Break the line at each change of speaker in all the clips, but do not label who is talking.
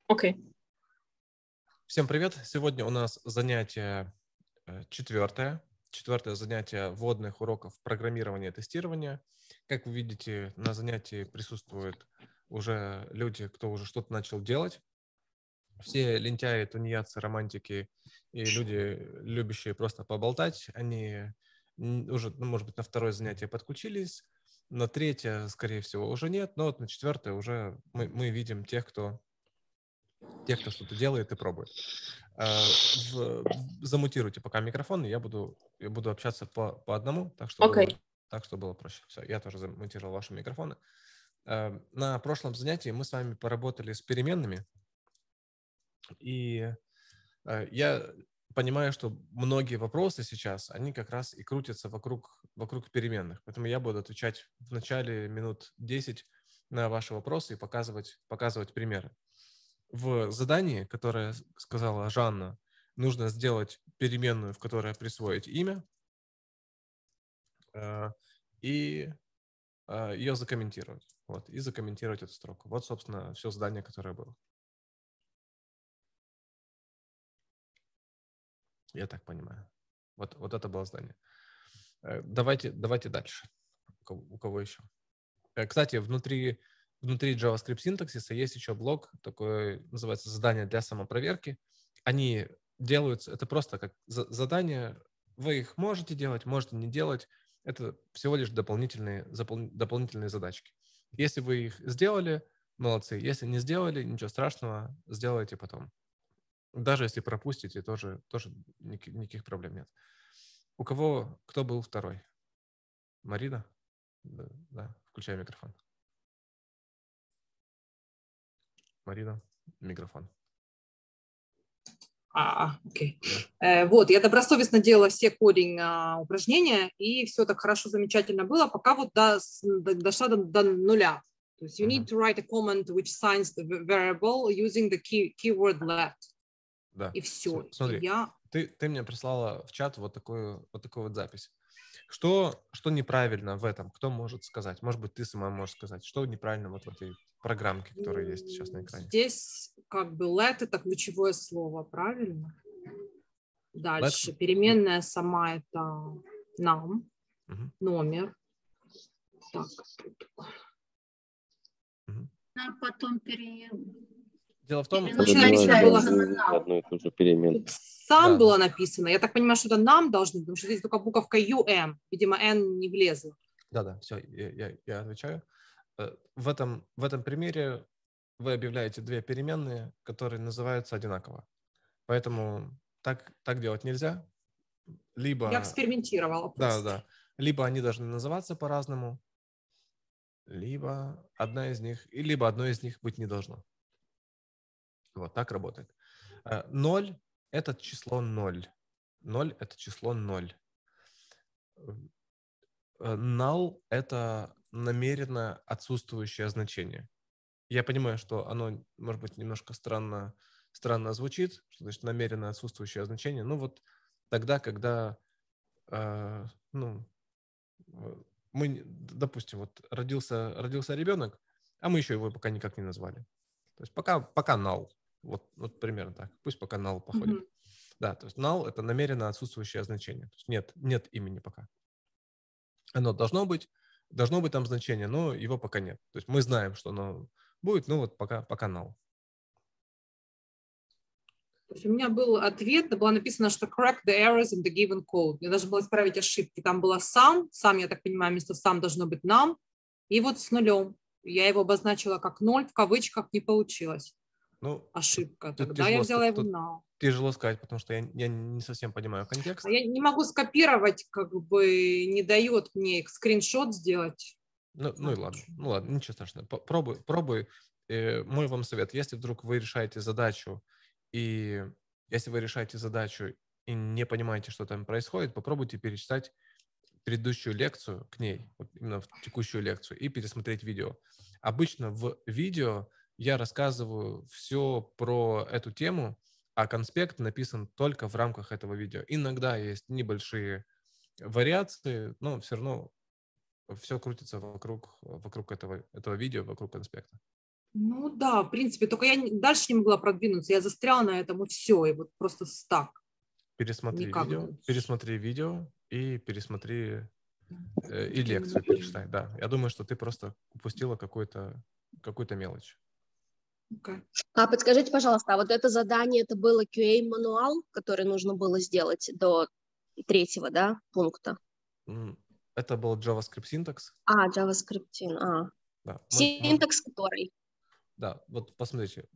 Окей.
Всем привет! Сегодня у нас занятие четвертое занятие вводных уроков программирования и тестирования. Как вы видите, на занятии присутствуют уже люди, кто уже что-то начал делать. Все лентяи, тунеядцы, романтики и люди, любящие просто поболтать, они уже, может быть, на второе занятие подключились, на третье, скорее всего, уже нет, но вот на четвертое уже мы видим тех, кто что-то делает и пробует. Замутируйте пока микрофон, и я буду общаться по одному, так что было проще. Все, я тоже замутировал ваши микрофоны. На прошлом занятии мы с вами поработали с переменными, и я понимаю, что многие вопросы сейчас, они как раз и крутятся вокруг переменных, поэтому я буду отвечать в начале минут 10 на ваши вопросы и показывать примеры. В задании, которое сказала Жанна, нужно сделать переменную, в которой присвоить имя, и ее закомментировать. Вот, и закомментировать эту строку. Вот, собственно, все задание, которое было. Я так понимаю. Вот это было задание. Давайте дальше. У кого еще? Кстати, внутри JavaScript синтаксиса есть еще блок, такой называется задание для самопроверки. Они делаются, это просто как задания, вы их можете делать, можете не делать. Это всего лишь дополнительные задачки. Если вы их сделали, молодцы. Если не сделали, ничего страшного, сделайте потом. Даже если пропустите, тоже никаких проблем нет. Кто был второй? Марина? Да, включай микрофон. Марина, микрофон.
Окей. Вот, я добросовестно делала все кодинг упражнения, и все так хорошо, замечательно было, пока вот дошла до нуля. То есть you need to write a comment which signs the variable using the keyword left.
Да.
И все.
Смотри, ты мне прислала в чат вот такую вот запись. Что неправильно в этом? Кто может сказать? Может быть, ты сама можешь сказать. Что неправильно вот в этой программке, которая есть сейчас на экране?
Здесь как бы let — это ключевое слово, правильно? Дальше. Переменная сама — это num, номер. Так, тут.
А потом
Дело в том,
что
одну и ту же переменную.
Сам было написано. Я так понимаю, что это нам должно, потому что здесь только буковка UM. Видимо, N не влезла.
Да, все, я отвечаю. В этом примере вы объявляете две переменные, которые называются одинаково. Поэтому так делать нельзя. Либо...
Я экспериментировала просто.
Да. Либо они должны называться по-разному, либо одной из них быть не должно. Вот так работает. 0 – это число 0. 0 – это число 0. Null – это намеренно отсутствующее значение. Я понимаю, что оно, может быть, немножко странно звучит, что значит намеренно отсутствующее значение. Ну вот тогда, когда мы, допустим, вот родился ребенок, а мы еще его пока никак не назвали. То есть пока null. Вот примерно так. Пусть пока null походит. Да, то есть null – это намеренно отсутствующее значение. То есть нет имени пока. Оно должно быть там значение, но его пока нет. То есть мы знаем, что оно будет, но вот пока null.
То есть у меня был ответ, было написано, что correct the errors in the given code. Мне должно было исправить ошибки. Там было сам, я так понимаю, вместо сам должно быть нам, и вот с нулем. Я его обозначила как 0, в кавычках, не получилось. Ошибка. Тогда я взяла его now.
Тяжело сказать, потому что я не совсем понимаю контекст.
Я не могу скопировать, как бы не дает мне скриншот сделать.
Ну и ладно, ничего страшного. Пробуй. Мой вам совет, если вдруг вы решаете задачу, и не понимаете, что там происходит, попробуйте перечитать предыдущую лекцию к ней, вот именно в текущую лекцию, и пересмотреть видео. Обычно в видео я рассказываю все про эту тему, а конспект написан только в рамках этого видео. Иногда есть небольшие вариации, но все равно все крутится вокруг этого видео, вокруг конспекта.
Ну да, в принципе, только я дальше не могла продвинуться, я застряла на этом, и все, и вот просто стак.
Пересмотри
Никак
видео,
дальше.
пересмотри видео и пересмотри и лекцию перечитай. Да, я думаю, что ты просто упустила какую-то мелочь.
Okay.
А подскажите, пожалуйста, а вот это задание, это было QA-мануал, который нужно было сделать до 3-го, да, пункта?
Это был JavaScript синтакс.
JavaScript.
Да,
синтакс который?
Да, вот посмотрите,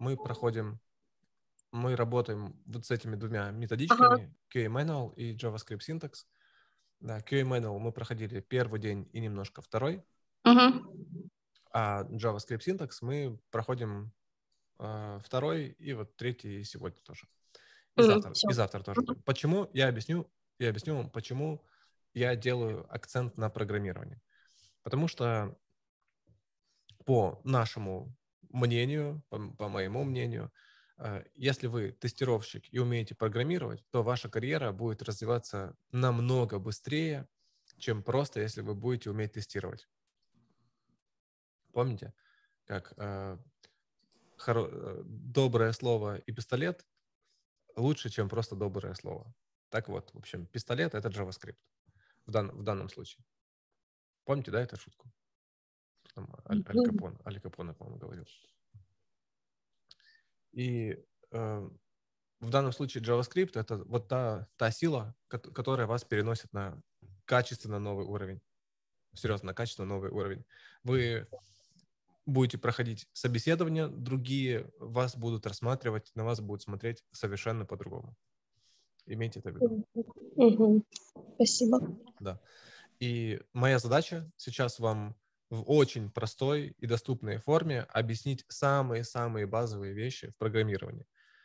мы работаем вот с этими двумя методичками, QA-manual и JavaScript syntax. Да, QA-manual мы проходили первый день и немножко второй, а JavaScript syntax мы проходим второй и вот третий и сегодня тоже. И завтра тоже. Почему? Я объясню вам, почему я делаю акцент на программировании. Потому что по нашему мнению, по моему мнению, если вы тестировщик и умеете программировать, то ваша карьера будет развиваться намного быстрее, чем просто если вы будете уметь тестировать. Помните, как доброе слово и пистолет лучше, чем просто доброе слово. Так вот, в общем, пистолет — это JavaScript в данном случае. Помните, да, эту шутку? Аль Капоне, по-моему, говорил. И в данном случае JavaScript — это вот та сила, которая вас переносит на качественно новый уровень. Серьезно, на качественно новый уровень. Вы будете проходить собеседования, другие вас будут рассматривать, на вас будут смотреть совершенно по-другому. Имейте это в виду.
Спасибо.
Да. И моя задача сейчас вам в очень простой и доступной форме объяснить самые-самые базовые вещи в программировании.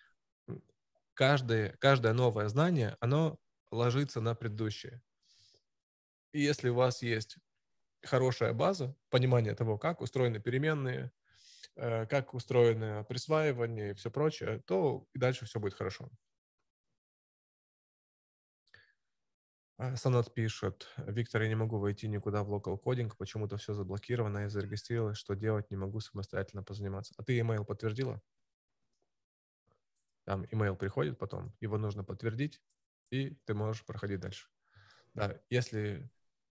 Каждое новое знание, оно ложится на предыдущее. И если у вас есть хорошая база, понимание того, как устроены переменные, как устроено присваивание и все прочее, то и дальше все будет хорошо. Санат пишет: Виктор, я не могу войти никуда в local coding, почему-то все заблокировано, я зарегистрировалась, что делать, не могу самостоятельно позаниматься. А ты email подтвердила? Там email приходит потом, его нужно подтвердить, и ты можешь проходить дальше. Да, если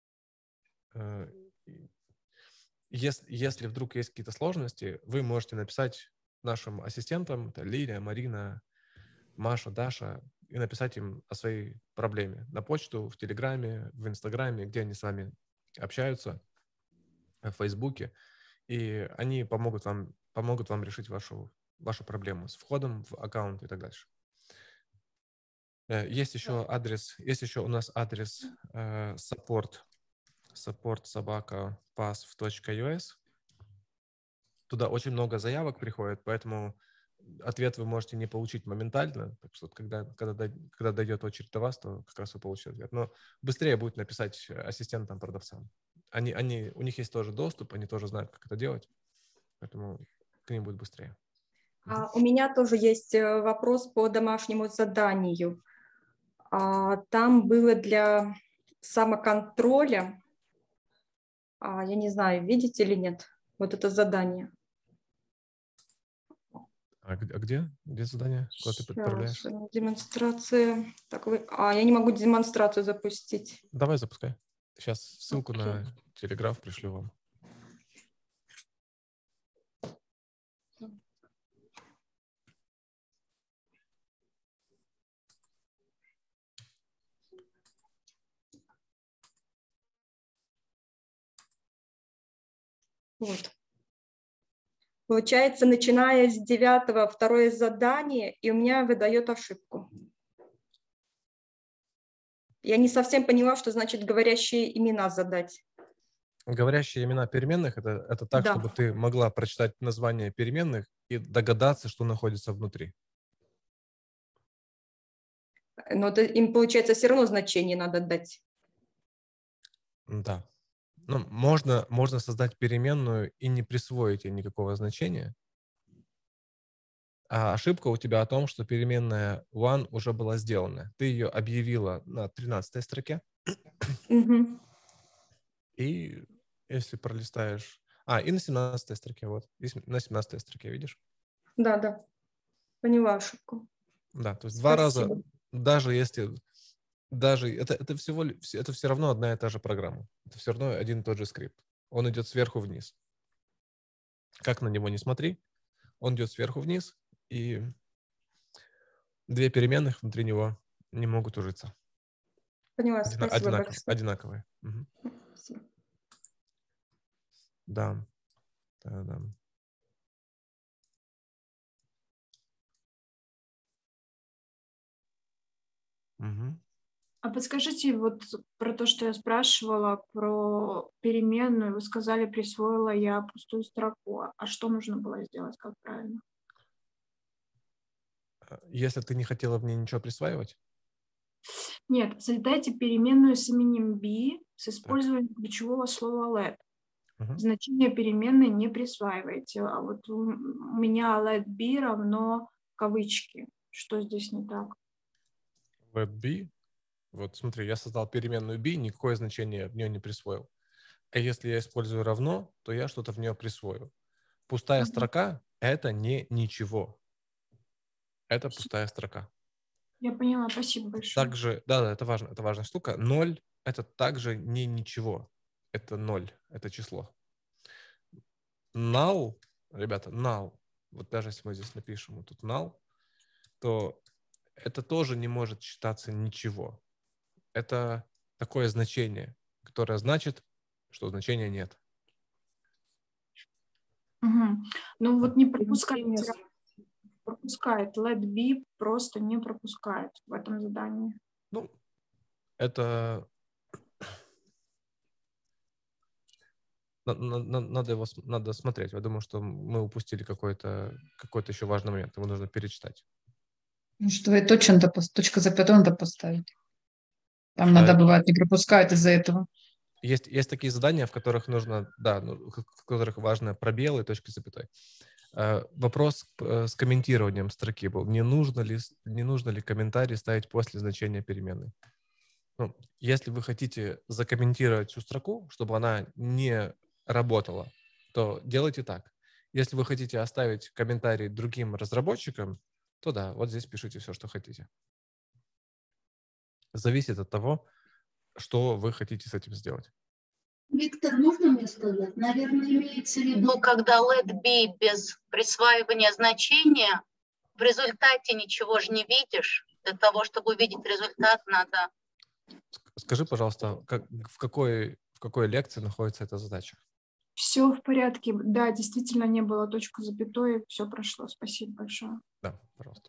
вдруг есть какие-то сложности, вы можете написать нашим ассистентам, это Лилия, Марина, Маша, Даша, и написать им о своей проблеме на почту, в Телеграме, в Инстаграме, где они с вами общаются, в Фейсбуке, и они помогут вам решить вашу проблему с входом в аккаунт и так дальше. Есть еще у нас адрес support@pass.us. Туда очень много заявок приходит, поэтому ответ вы можете не получить моментально. Так что когда дойдет очередь до вас, то как раз вы получите ответ. Но быстрее будет написать ассистентам-продавцам. У них есть тоже доступ, они тоже знают, как это делать, поэтому к ним будет быстрее.
У меня тоже есть вопрос по домашнему заданию. Там было для самоконтроля, я не знаю, видите или нет, вот это задание.
А где? Где задание? Куда ты подправляешь?
Демонстрация. Так, я не могу демонстрацию запустить.
Давай запускай. Сейчас ссылку на Телеграф пришлю вам.
Вот. Получается, начиная с 9-го второе задание, и у меня выдает ошибку. Я не совсем поняла, что значит говорящие имена задать.
Говорящие имена переменных — это так,
Да.
чтобы ты могла прочитать название переменных и догадаться, что находится внутри.
Но им, получается, все равно значение надо дать.
Да. Ну, можно создать переменную и не присвоить ей никакого значения. А ошибка у тебя о том, что переменная one уже была сделана. Ты ее объявила на 13-й строке.
Угу.
И если пролистаешь... И на 17 строке, вот. На 17 строке, видишь?
Да. Поняла ошибку.
Да, то есть
Спасибо.
2 раза, даже если... это все равно одна и та же программа. Это все равно один и тот же скрипт. Он идет сверху вниз. Как на него не смотри, он идет сверху вниз, и 2 переменных внутри него не могут ужиться.
Поняла, спасибо большое.
Одинаковые. Угу.
Спасибо.
Да. Угу.
А подскажите, вот про то, что я спрашивала, про переменную, вы сказали, присвоила я пустую строку. А что нужно было сделать, как правильно?
Если ты не хотела в ней ничего присваивать?
Нет, задайте переменную с именем b с использованием ключевого слова let.
Угу.
Значение переменной не присваивайте. А вот у меня let b равно кавычки. Что здесь не так?
Let b. Вот смотри, я создал переменную b, никакое значение в нее не присвоил. А если я использую равно, то я что-то в нее присвою. Пустая строка — это не ничего. Это пустая строка.
Я поняла, спасибо большое.
Также, да, это важная штука. 0 — это также не ничего. Это 0, это число. Null, ребята, null. Вот даже если мы здесь напишем вот тут null, то это тоже не может считаться ничего. Это такое значение, которое значит, что значения нет.
Угу. Ну вот не пропускает. Let be просто не пропускает в этом задании.
Ну, это... Надо смотреть. Я думаю, что мы упустили какой-то еще важный момент. Его нужно перечитать.
Ну, что и точно точка запятой надо поставить. Там иногда бывает не пропускает из-за этого.
Есть такие задания, в которых нужно, в которых важно пробелы и точки запятой. Вопрос с комментированием строки был. Не нужно ли комментарий ставить после значения переменной? Ну, если вы хотите закомментировать всю строку, чтобы она не работала, то делайте так. Если вы хотите оставить комментарий другим разработчикам, то да, вот здесь пишите все, что хотите. Зависит от того, что вы хотите с этим сделать.
Виктор, можно мне сказать? Наверное, имеется в виду, когда let be без присваивания значения, в результате ничего же не видишь. Для того, чтобы увидеть результат, надо...
Скажи, пожалуйста, в какой лекции находится эта задача?
Все в порядке. Да, действительно не было точки запятой, все прошло. Спасибо большое.
Да, пожалуйста.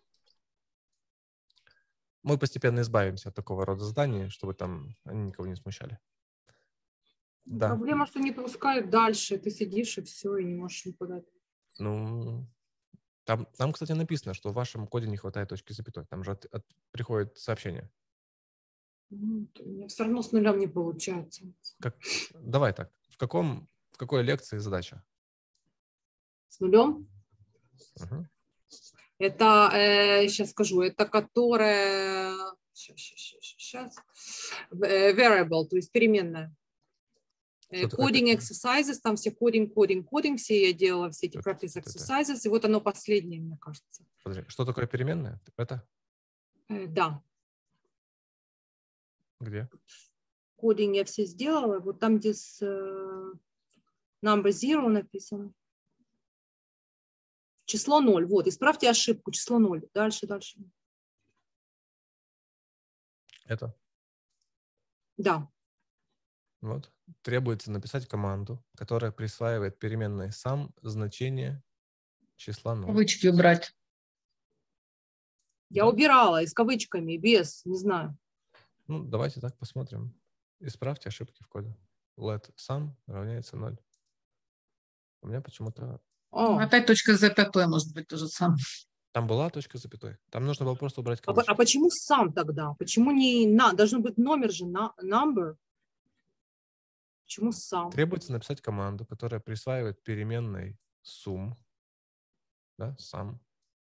Мы постепенно избавимся от такого рода заданий, чтобы там они никого не смущали. Да.
Проблема, что не пускают дальше. Ты сидишь и все, и не можешь никуда.
Ну, там, кстати, написано, что в вашем коде не хватает точки запятой. Там же приходит сообщение.
Ну, все равно с нулем не получается.
Давай так. В какой лекции задача?
С нулем?
Угу.
Это, сейчас скажу, это которая... Сейчас. Variable, то есть переменная. Coding exercises, там все кодинг, все я делала, все эти practice exercises, и вот оно последнее, мне кажется.
Подожди, что такое переменная? Это?
Да.
Где?
Кодинг я все сделала, вот там, где с number zero написано. Число 0, вот, исправьте ошибку, число 0. Дальше.
Это?
Да.
Вот. Требуется написать команду, которая присваивает переменной sum значение числа 0.
Кавычки убрать.
Я убирала и с кавычками, без, не знаю.
Ну, давайте так посмотрим. Исправьте ошибки в коде. Let sum равняется 0. У меня почему-то...
Опять точка запятой может быть то же самое.
Там была точка запятой. Там нужно было просто убрать кавычки.
А почему сам тогда? Почему не на? Должен быть номер же, number. Почему сам?
Требуется написать команду, которая присваивает переменной sum. Да, sum.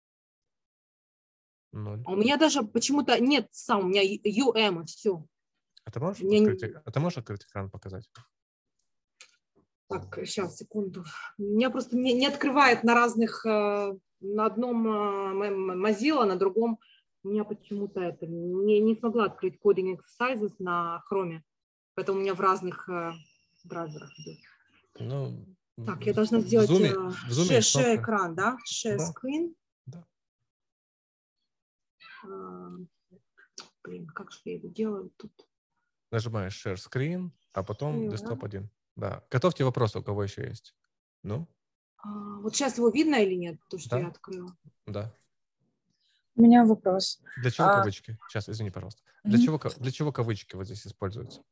0.
А у меня даже почему-то нет сам, у меня UM, и все.
А ты можешь открыть экран, показать?
Так, сейчас, секунду. Меня просто не открывает на разных, на одном Mozilla, на другом. У меня почему-то это не смогла открыть coding exercises на Chrome. Поэтому у меня в разных браузерах идет.
Ну,
Так, я должна сделать
в Zoom есть
share
кнопка.
экран, да? Share
Да.
screen.
Да.
Блин, как же я это делаю тут?
Нажимаешь Share Screen, а потом
Да.
Desktop 1. Да. Готовьте вопросы, у кого еще есть. Ну,
Вот сейчас его видно или нет, то, что
Да.
я открыла?
да.
У меня вопрос.
Для чего кавычки? Сейчас, извини, пожалуйста. Для чего кавычки вот здесь используются?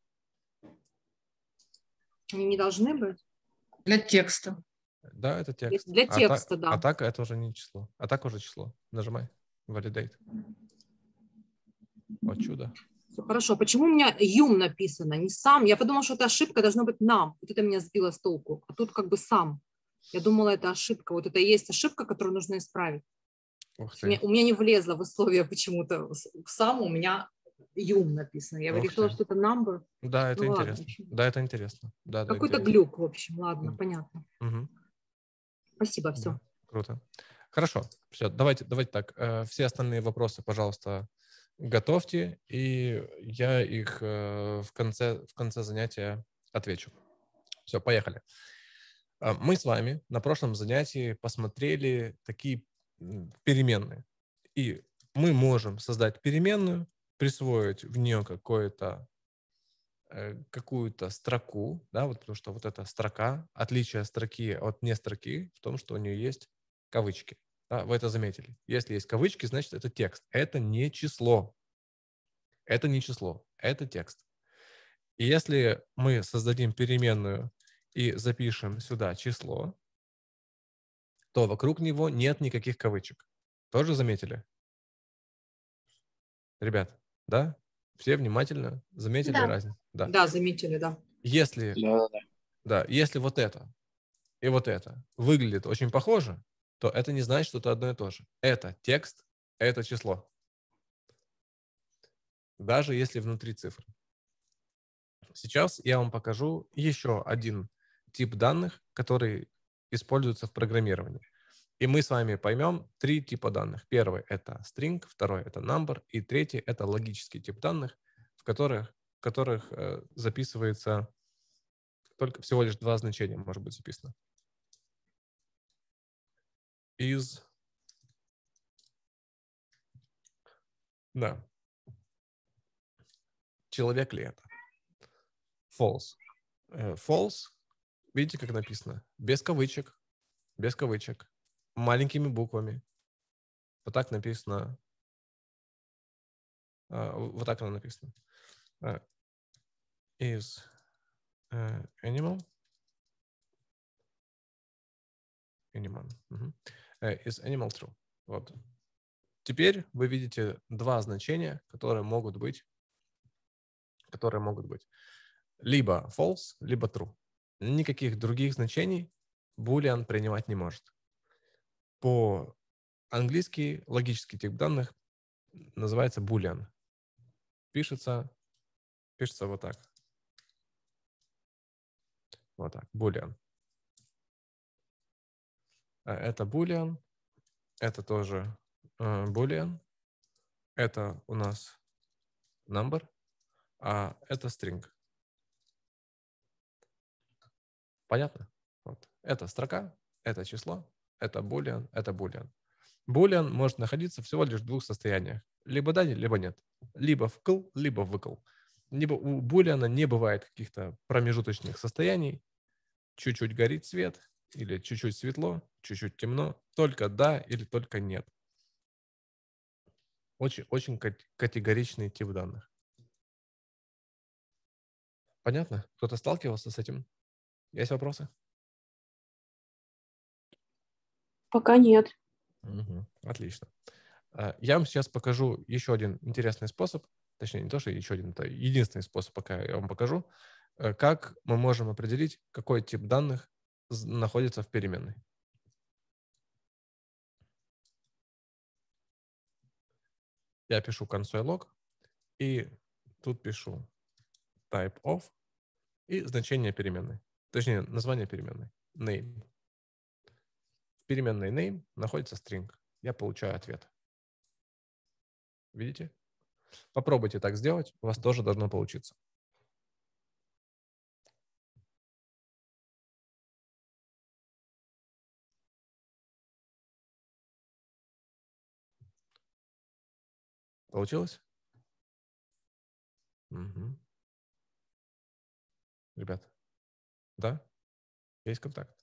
Они не должны быть?
Для текста.
Да, это текст.
Для текста, да.
А так это уже не число. А так уже число. Нажимай. Validate. Вот чудо.
Все хорошо. Почему у меня юм написано, не сам? Я подумала, что это ошибка, должно быть нам. Вот это меня сбило с толку. А тут как бы сам. Я думала, это ошибка. Вот это и есть ошибка, которую нужно исправить.
Ух
У меня
ты.
не влезло в условия почему-то сам, у меня юм написано. Я
Ух
решила,
ты.
что это number.
Да, это
Ну ладно,
интересно.
почему?
Да, это интересно. Да, да,
Какой-то
интересно.
глюк, в общем. Ладно, понятно.
Угу.
Спасибо, все.
Да, круто. Хорошо. Все, давайте так. Все остальные вопросы, пожалуйста, готовьте, и я их в конце занятия отвечу. Все, поехали. Мы с вами на прошлом занятии посмотрели такие переменные. И мы можем создать переменную, присвоить в нее какую-то строку, да, вот потому что вот эта строка, отличие строки от не строки в том, что у нее есть кавычки. Да, вы это заметили. Если есть кавычки, значит, это текст. Это не число. Это не число. Это текст. И если мы создадим переменную и запишем сюда число, то вокруг него нет никаких кавычек. Тоже заметили? Ребят, да? Все внимательно заметили
Да.
разницу? Да.
Да, заметили, да.
Если вот это и вот это выглядит очень похоже, то это не значит, что это одно и то же. Это текст, это число. Даже если внутри цифр. Сейчас я вам покажу еще один тип данных, который используется в программировании. И мы с вами поймем 3 типа данных. Первый – это string, второй – это number, и третий – это логический тип данных, в которых записывается только всего лишь 2 значения, может быть записано. Да. Человек ли это? False. False, видите, как написано? Без кавычек, маленькими буквами. Вот так написано. Вот так оно написано. Is animal. Is animal true. Вот. Теперь вы видите 2 значения, которые могут быть либо false, либо true. Никаких других значений boolean принимать не может. По-английски логический тип данных называется boolean. Пишется вот так. Вот так, boolean. Это boolean, это тоже boolean, это у нас number, а это string. Понятно? Вот. Это строка, это число, это boolean, это boolean. Boolean может находиться всего лишь в 2 состояниях. Либо да, либо нет. Либо вкл, либо выкл. Либо у boolean не бывает каких-то промежуточных состояний. Чуть-чуть горит свет, или чуть-чуть светло, чуть-чуть темно. Только да или только нет. Очень, очень категоричный тип данных. Понятно? Кто-то сталкивался с этим? Есть вопросы?
Пока нет.
Угу, отлично. Я вам сейчас покажу еще один интересный способ, точнее, не то, что еще один, это единственный способ, пока я вам покажу, как мы можем определить, какой тип данных находится в переменной. Я пишу console log, и тут пишу type of и значение переменной. точнее, название переменной. Name. В переменной name находится string. Я получаю ответ. Видите? Попробуйте так сделать, у вас тоже должно получиться. Получилось? Угу. Ребята, да? Есть контакт.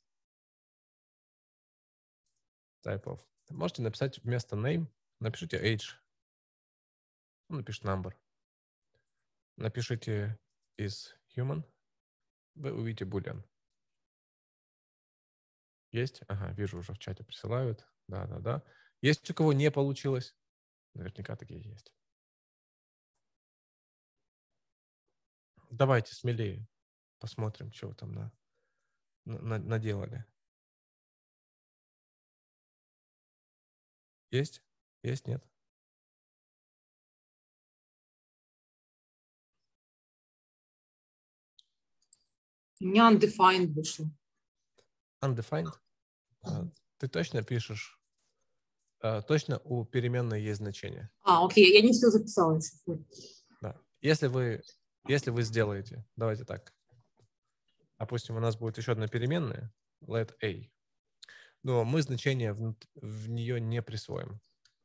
Type of. Можете написать вместо name, напишите age. Напишите number. Напишите is human. Вы увидите boolean. Есть? Ага, вижу, уже в чате присылают. Да. Есть у кого не получилось? Наверняка такие есть. Давайте смелее посмотрим, что вы там наделали. Есть? Есть? Нет?
У меня undefined вышло.
Undefined? Ты точно пишешь? Точно у переменной есть значение.
Окей, я не все записала еще.
Да. Если вы сделаете, давайте так. Допустим, у нас будет еще одна переменная, let a. Но мы значение в нее не присвоим.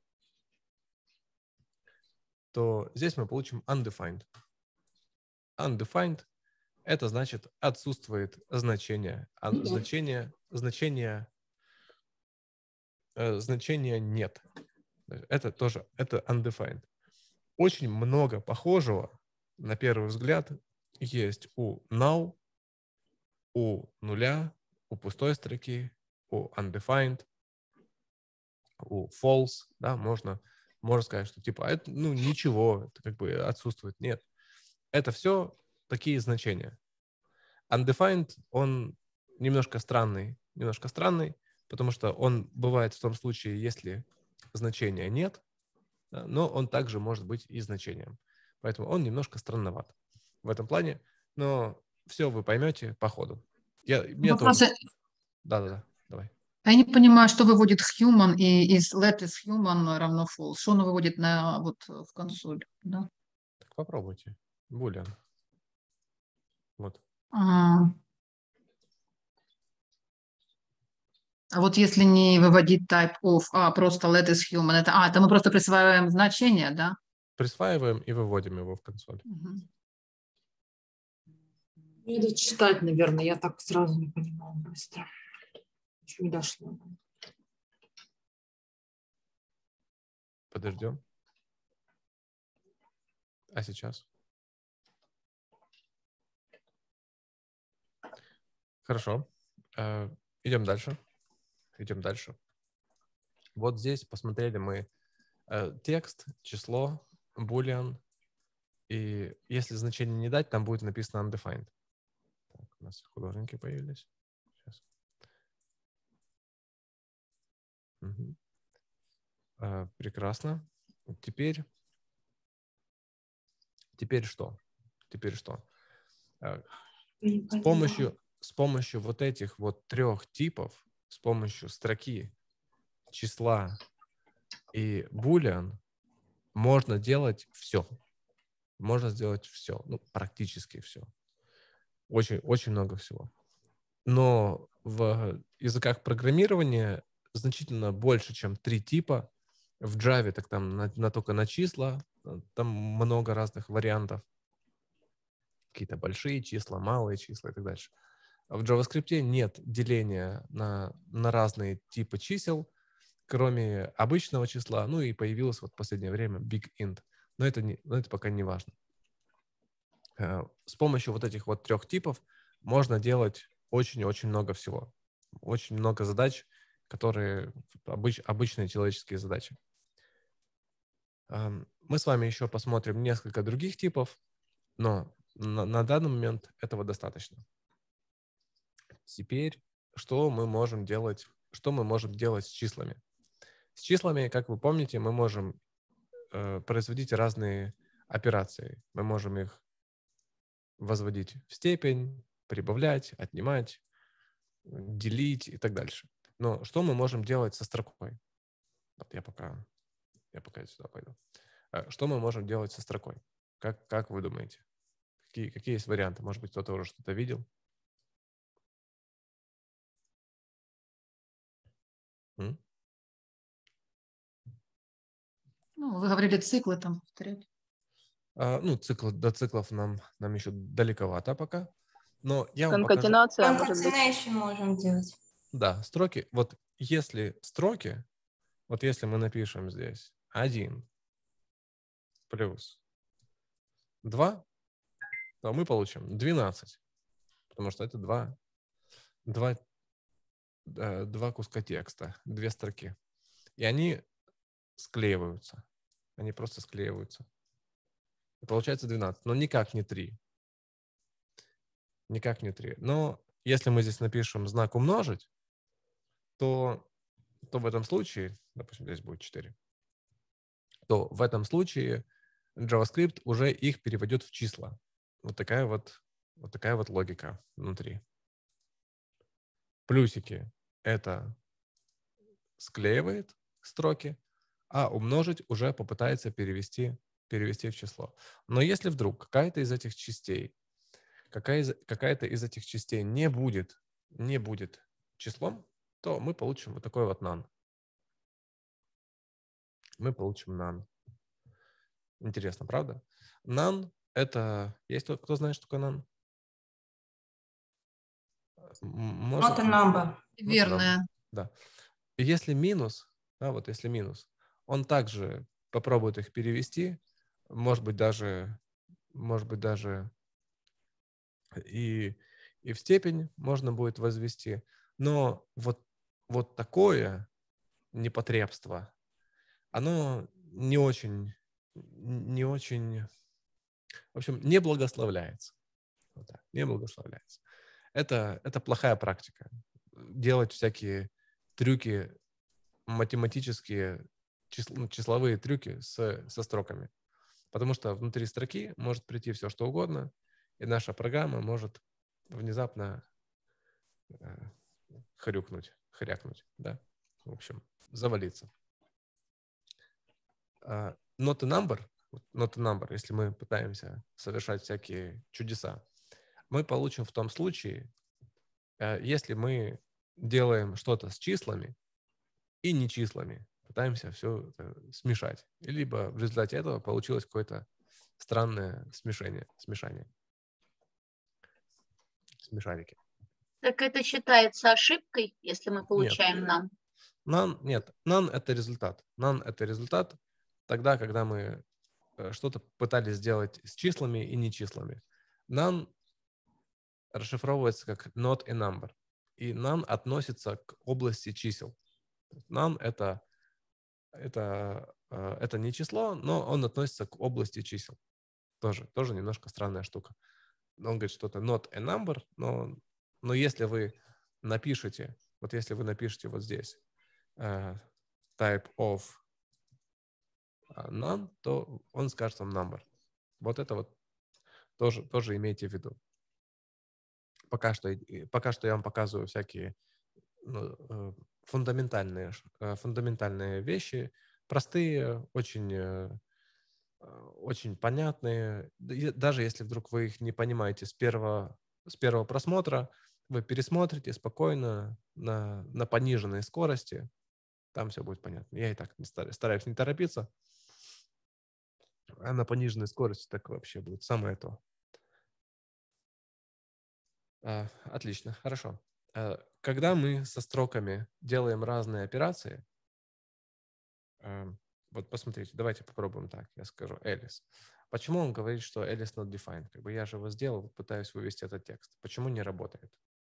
То здесь мы получим undefined. Undefined – это значит отсутствует значение. Значения нет. Это тоже, это undefined. Очень много похожего, на первый взгляд, есть у null, у нуля, у пустой строки, у undefined, у false. Да, можно сказать, что типа это, ничего, это как бы отсутствует. Нет. Это все такие значения. Undefined, он немножко странный, потому что он бывает в том случае, если значения нет, да, но он также может быть и значением. Поэтому он немножко странноват в этом плане, но все вы поймете по ходу. Да, давай.
Я не понимаю, что выводит human и из let is human равно false. Что оно выводит в консоль? Да?
Так попробуйте. Boolean. Вот.
А вот если не выводить type of, просто let is human, это мы просто присваиваем значение, да?
Присваиваем и выводим его в консоль.
Угу.
Надо читать, наверное, я так сразу не понимала быстро. Еще не дошло.
Подождем. А сейчас? Хорошо. Идем дальше. Вот здесь посмотрели мы текст, число, boolean. И если значение не дать, там будет написано undefined. Так, у нас художники появились. Сейчас. Угу. Прекрасно. Теперь что? С помощью вот этих вот трех типов, с помощью строки, числа и boolean можно делать все. Можно сделать все, практически все. Очень, очень много всего. Но в языках программирования значительно больше, чем 3 типа. В Java так там только на числа, там много разных вариантов. Какие-то большие числа, малые числа и так дальше. А в JavaScript нет деления на разные типы чисел, кроме обычного числа. И появилось в последнее время big int. Но это пока не важно. С помощью вот этих вот 3 типов можно делать очень-очень много всего. Очень много задач, которые обычные человеческие задачи. Мы с вами еще посмотрим несколько других типов, но на данный момент этого достаточно. Теперь, что мы можем делать с числами? С числами, как вы помните, мы можем производить разные операции. Мы можем их возводить в степень, прибавлять, отнимать, делить и так дальше. Но что мы можем делать со строкой? Вот я пока сюда пойду. Что мы можем делать со строкой? Как вы думаете? Какие есть варианты? Может быть, кто-то уже что-то видел?
Ну, вы говорили циклы там повторять.
Ну, до циклов нам еще далековато пока. Но я вам покажу.
Конкатенация, может быть.
Concatenation можем делать.
Да, строки. Вот если строки, вот если мы напишем здесь 1 плюс 2, то мы получим 12. Потому что это два куска текста, 2 строки. И они склеиваются. Они просто склеиваются. И получается 12, но никак не 3. Никак не 3. Но если мы здесь напишем знак умножить, то в этом случае, допустим, здесь будет 4, то в этом случае JavaScript уже их переведет в числа. Вот такая вот логика внутри. Плюсики — это склеивает строки, а умножить уже попытается перевести в число. Но если вдруг какая-то из этих частей не будет числом, то мы получим вот такой вот none. Мы получим none. Интересно, правда? None — это... Есть кто знает, что такое none?
Not a number.
Верно.
Да. Если минус, если минус, он также попробует их перевести, может быть даже и в степень можно будет возвести, но вот такое непотребство, оно не очень, в общем, не благословляется. Вот так, не благословляется. Это плохая практика. Делать всякие трюки, математические, числовые трюки со строками. Потому что внутри строки может прийти все, что угодно, и наша программа может внезапно хрякнуть, да? В общем, завалиться. Not a number, если мы пытаемся совершать всякие чудеса, мы получим в том случае, если мы делаем что-то с числами и не числами, пытаемся все это смешать. Либо в результате этого получилось какое-то странное смешание. Смешарики.
Так это считается ошибкой, если мы получаем none?
Нет, none — это результат. None — это результат тогда, когда мы что-то пытались сделать с числами и не числами. None расшифровывается как not a number. И none относится к области чисел. None это не число, но он относится к области чисел. Тоже немножко странная штука. Он говорит, что это not a number, но если вы напишете вот здесь type of none, то он скажет вам number. Вот это вот тоже имейте в виду. Пока что я вам показываю всякие фундаментальные вещи, простые, очень понятные. Даже если вдруг вы их не понимаете с первого просмотра, вы пересмотрите спокойно на пониженной скорости, там все будет понятно. Я и так стараюсь не торопиться, а на пониженной скорости так вообще будет самое то. Отлично, хорошо. Когда мы со строками делаем разные операции, вот посмотрите, давайте попробуем так. Я скажу Alice. Почему он говорит, что Alice not defined? Как бы я же его сделал, пытаюсь вывести этот текст. Почему не работает?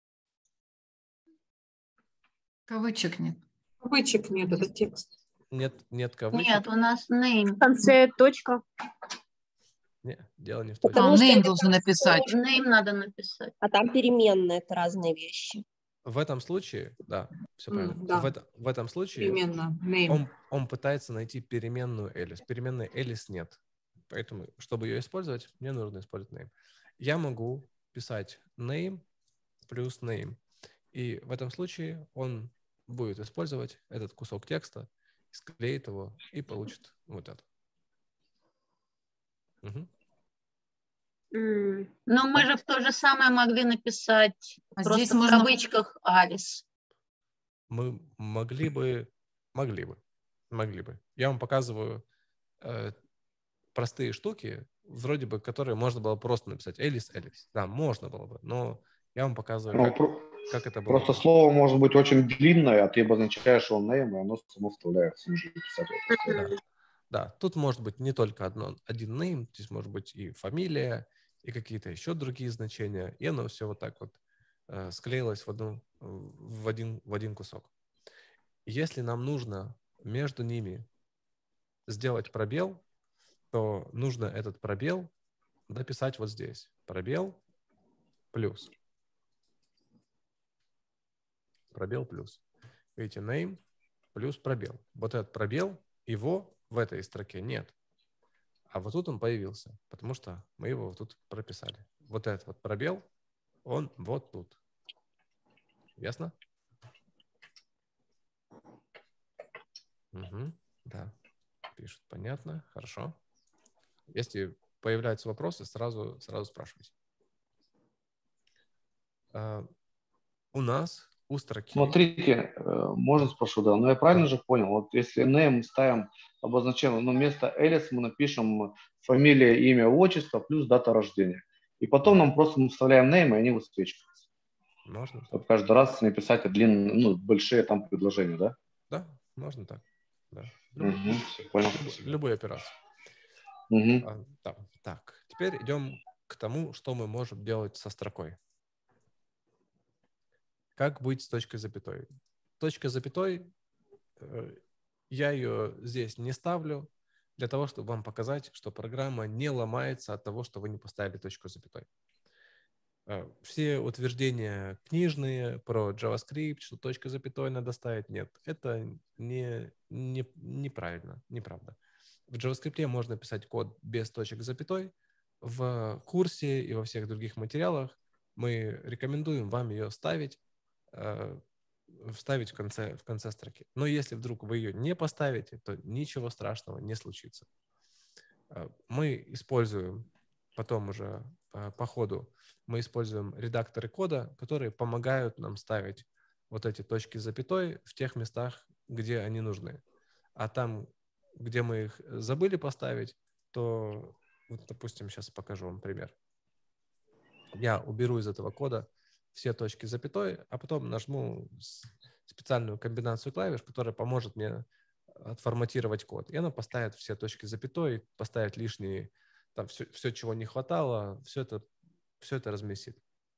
Кавычек нет.
Кавычек нет, это текст.
Нет кавычек?
Нет, у нас name.
В конце точка.
Нет, дело не в точке.
Потому что
name
это
должен написать.
Name надо написать.
А там переменные, это разные вещи.
В этом случае, да, все правильно.
Да.
В этом случае
Именно. Name.
он пытается найти переменную Alice. Переменной Alice нет. Поэтому, чтобы ее использовать, мне нужно использовать name. Я могу писать name плюс name. И в этом случае он будет использовать этот кусок текста, склеит его и получит вот это. Угу.
Но мы же в то же самое могли написать просто
здесь
в
можно...
кавычках Алис.
Мы могли бы. Я вам показываю простые штуки, вроде бы, которые можно было просто написать Элис. Да, можно было бы, но я вам показываю, как это было.
Просто слово может быть очень длинное, а ты обозначаешь его name, и оно само вставляется.
Да, тут может быть не только один name, здесь может быть и фамилия, и какие-то еще другие значения, и оно все вот так вот склеилось в один кусок. Если нам нужно между ними сделать пробел, то нужно этот пробел дописать вот здесь. Пробел плюс. Пробел плюс. Видите, name плюс пробел. Вот этот пробел, его в этой строке нет. А вот тут он появился, потому что мы его вот тут прописали. Вот этот вот пробел, он вот тут. Ясно? Угу, да. Пишут, понятно, хорошо. Если появляются вопросы, сразу спрашивайте. У нас у строки...
Смотрите, можно спрошу, да, но я правильно же понял, вот если name ставим, обозначаем, но вместо Элис мы напишем фамилия, имя, отчество плюс дата рождения. И потом нам просто мы вставляем name, и они высвечиваются.
Можно.
Чтобы каждый раз не писать длинные, большие там предложения, да?
Да, можно так. Да. Любую операцию. Так, теперь идем к тому, что мы можем делать со строкой. Как быть с точкой запятой? Точка запятой, я ее здесь не ставлю для того, чтобы вам показать, что программа не ломается от того, что вы не поставили точку запятой. Все утверждения книжные про JavaScript, что точка запятой надо ставить, нет, это неправильно, неправда. В JavaScript можно писать код без точек запятой. В курсе и во всех других материалах мы рекомендуем вам ее вставить в конце строки. Но если вдруг вы ее не поставите, то ничего страшного не случится. Мы используем потом уже по ходу, мы используем редакторы кода, которые помогают нам ставить вот эти точки с запятой в тех местах, где они нужны. А там, где мы их забыли поставить, то, вот, допустим, сейчас покажу вам пример. Я уберу из этого кода все точки с запятой, а потом нажму специальную комбинацию клавиш, которая поможет мне отформатировать код. И она поставит все точки с запятой, поставит лишние, там, все, чего не хватало, все это разместит.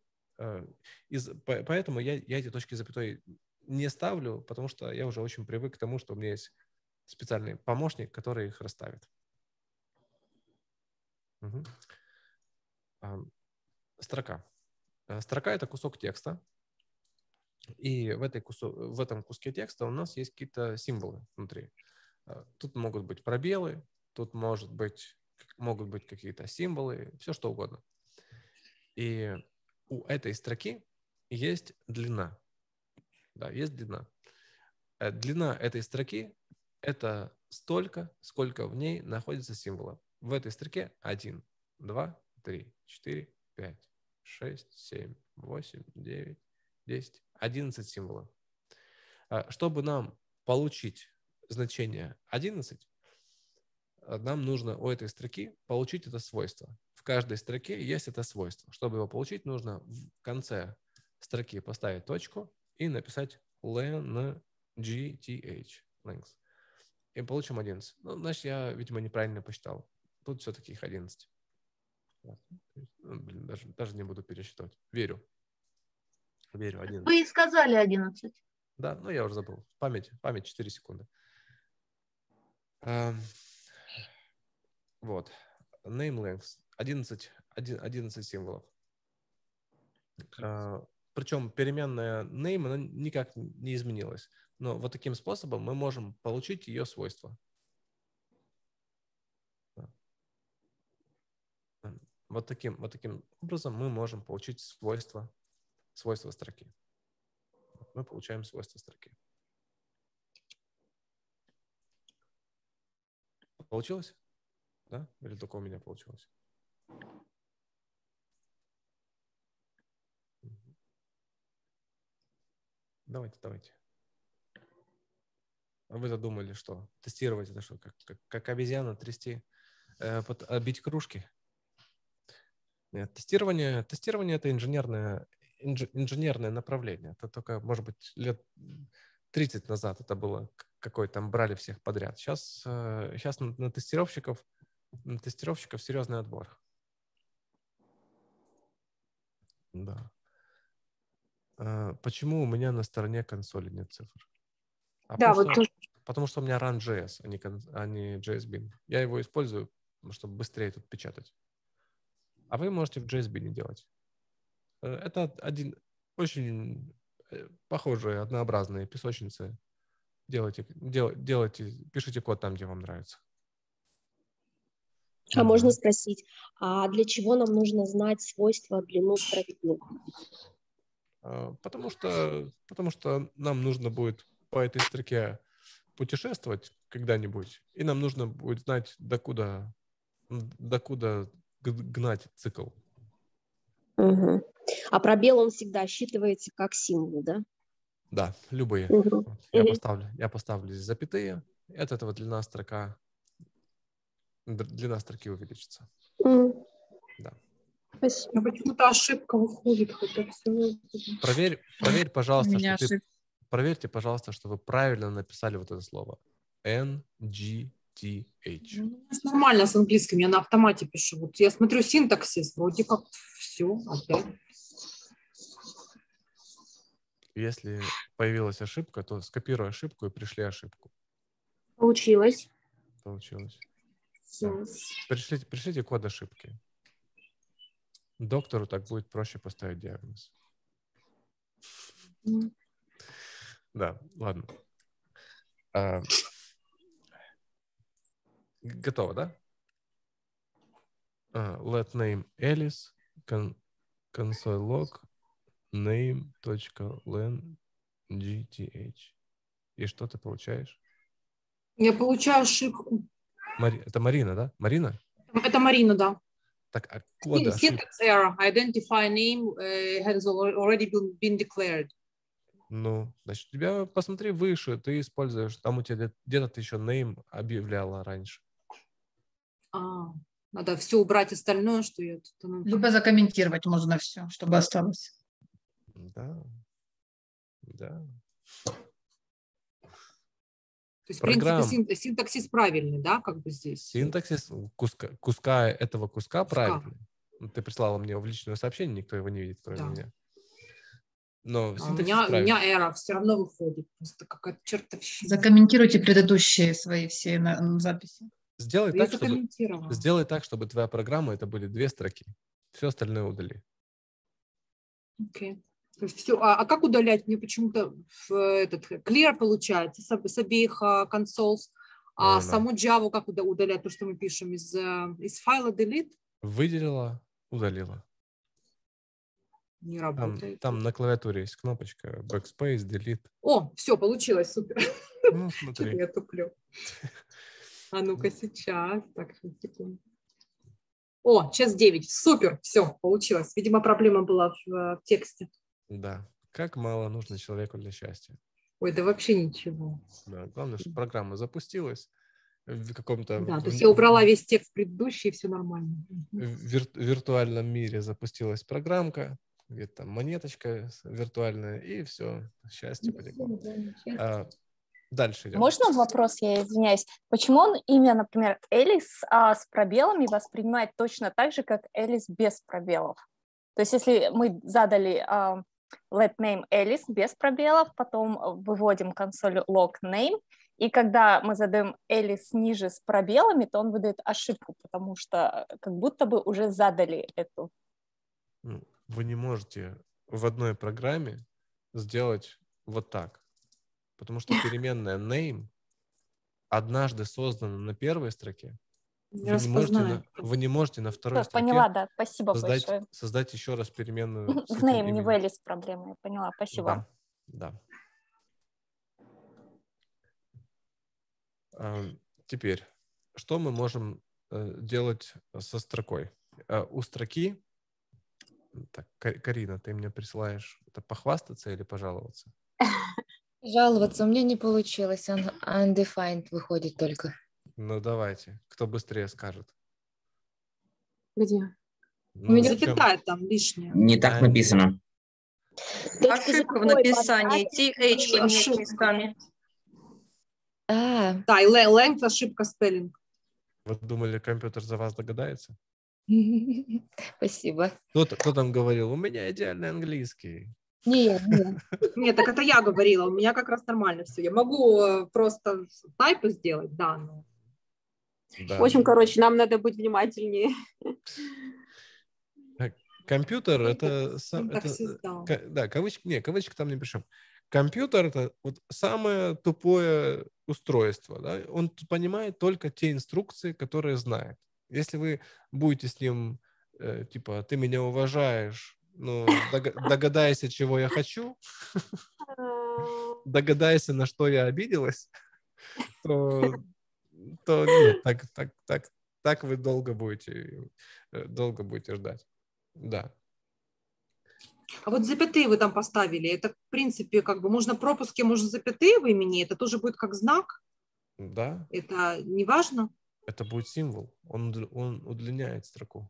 Поэтому я эти точки с запятой не ставлю, потому что я уже очень привык к тому, что у меня есть специальный помощник, который их расставит. Угу. Строка. Строка — это кусок текста. И в этом куске текста у нас есть какие-то символы внутри. Тут могут быть пробелы, тут могут быть какие-то символы, все что угодно. И у этой строки есть длина. Да, есть длина. Длина этой строки — это столько, сколько в ней находится символов. В этой строке 1, 2, 3, 4, 5, 6, 7, 8, 9, 10, 11 символов. Чтобы нам получить значение 11, нам нужно у этой строки получить это свойство. В каждой строке есть это свойство. Чтобы его получить, нужно в конце строки поставить точку и написать length, length. И получим 11. Ну, значит, я, видимо, неправильно посчитал. Тут все-таки их 11. Даже не буду пересчитывать. Верю 11.
Вы и сказали 11.
Да, но я уже забыл. Память 4 секунды. Вот. Name length. 11 символов. Причем переменная name, она никак не изменилась. Но вот таким способом мы можем получить ее свойства. Вот таким образом мы можем получить свойства свойства строки. Мы получаем свойства строки. Получилось? Да? Или только у меня получилось? Давайте. А вы задумали, что? Тестировать это что? Как обезьяна трясти, бить кружки? Нет, тестирование это инженерное направление. Это только, может быть, лет 30 назад это было какое-то, там брали всех подряд. Сейчас на тестировщиков серьезный отбор. Да. Почему у меня на стороне консоли нет цифр? Потому что у меня run.js, а не JSBin. Я его использую, чтобы быстрее тут печатать. А вы можете в JSBin делать. Это один очень похожие, однообразные песочницы. Делайте, пишите код там, где вам нравится.
А можно спросить, а для чего нам нужно знать свойства длину строки?
Потому что нам нужно будет по этой строке путешествовать когда-нибудь, и нам нужно будет знать, докуда гнать цикл.
Угу. А пробел он всегда считывается как символ, да?
Да, любые.
Угу.
Я поставлю здесь запятые, и от этого длина строки увеличится.
Угу.
Да.
Спасибо.
Почему-то ошибка выходит.
Проверь, пожалуйста, проверьте, пожалуйста, что вы правильно написали вот это слово. NGTH.
Нормально с английским, я на автомате пишу. Вот я смотрю синтаксис, вроде как все опять.
Если появилась ошибка, то скопируй ошибку и пришли ошибку.
Получилось.
Да. Пришлите код ошибки. Доктору так будет проще поставить диагноз. Да, ладно. Готово, да? Let name Alice, console log, name.len gth. И что ты получаешь?
Я получаю ошибку.
Это Марина, да? Марина?
Это Марина, да.
Так, а коды ошибки?
Syntax error. Identify name has already been declared.
Ну, значит, у тебя, посмотри выше, ты используешь, там у тебя где-то ты еще name объявляла раньше.
Надо все убрать остальное, что я тут...
Либо закомментировать можно все, чтобы осталось.
Да.
То есть, в принципе, синтаксис правильный, да, как бы здесь?
Синтаксис этого куска правильный. Ты прислала мне в личное сообщение, никто его не видит, кроме меня. Но
у меня эра все равно выходит. Просто какая-то чертовщина.
Закомментируйте предыдущие свои все записи.
Сделай так, чтобы твоя программа это были 2 строки. Все остальное удали.
Окей. То есть все. А как удалять? Мне почему-то этот clear получается с обеих consoles. А саму Java как удалять? То, что мы пишем из файла delete?
Выделила, удалила.
Не работает.
Там на клавиатуре есть кнопочка backspace, delete.
О, все, получилось, супер.
Ну, смотри.
Я туплю. А ну-ка сейчас. Так, секунду. О, сейчас 9. Супер, все, получилось. Видимо, проблема была в тексте.
Да. Как мало нужно человеку для счастья.
Ой, да вообще ничего.
Да, главное, чтобы программа запустилась в каком-то...
Да, то есть я убрала весь текст предыдущий, и все нормально.
В виртуальном мире запустилась программка, где-то там монеточка виртуальная, и все, счастье потекло. Дальше идем.
Можно вопрос, я извиняюсь? Почему он имя, например, Элис с пробелами воспринимает точно так же, как Элис без пробелов? То есть если мы задали let name Alice без пробелов, потом выводим консоль log name, и когда мы задаем Alice ниже с пробелами, то он выдает ошибку, потому что как будто бы уже задали эту.
Вы не можете в одной программе сделать вот так, потому что переменная name однажды создана на первой строке, Вы не можете на второй
Всё,
строке
поняла, да, спасибо большое.
создать еще раз переменную с
В
этим
name, не в
именем.
Alice проблема, я поняла, спасибо.
Да. Теперь, что мы можем делать со строкой? У строки, так, Карина, ты мне присылаешь это похвастаться или пожаловаться?
Жаловаться у меня не получилось, undefined выходит только.
Ну, давайте, кто быстрее скажет.
Где?
У меня запятая там лишняя.
Не так написано.
Ошибка в написании. TH поменять местами.
Да, и length ошибка спеллинг.
Вы думали, компьютер за вас догадается?
Спасибо.
Кто там говорил, у меня идеальный английский.
Нет, так это я говорила, у меня как раз нормально все. Я могу просто тайпы сделать, да, но...
Да.
В общем, короче, нам надо быть внимательнее.
Компьютер это да, кавычки там не причем. Компьютер это вот самое тупое устройство, да? Он понимает только те инструкции, которые знает. Если вы будете с ним типа ты меня уважаешь, ну догадайся, чего я хочу, догадайся, на что я обиделась, то нет, так вы долго будете ждать. Да.
А вот запятые вы там поставили, это в принципе как бы можно пропуски, можно запятые в имени, это тоже будет как знак?
Да.
Это не важно?
Это будет символ, он удлиняет строку.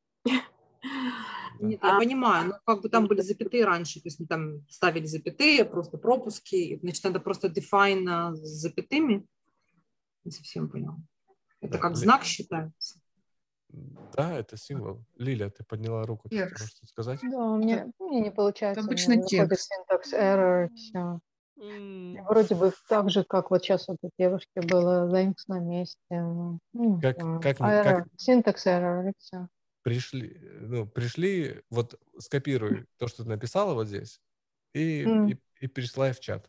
Нет, я понимаю, но как бы там были запятые раньше, то есть мы там ставили запятые, просто пропуски, значит, надо просто define с запятыми. Не совсем поняла. Это как знак считается?
Да, это символ. Лиля, ты подняла руку, ты можешь что-то сказать?
Да, у меня не получается.
Обычно
выходит
текст.
syntax error, все. Вроде бы так же, как вот сейчас вот у девушки было length на месте. Syntax error, и все.
Пришли, вот скопируй то, что ты написала вот здесь, и переслай в чат.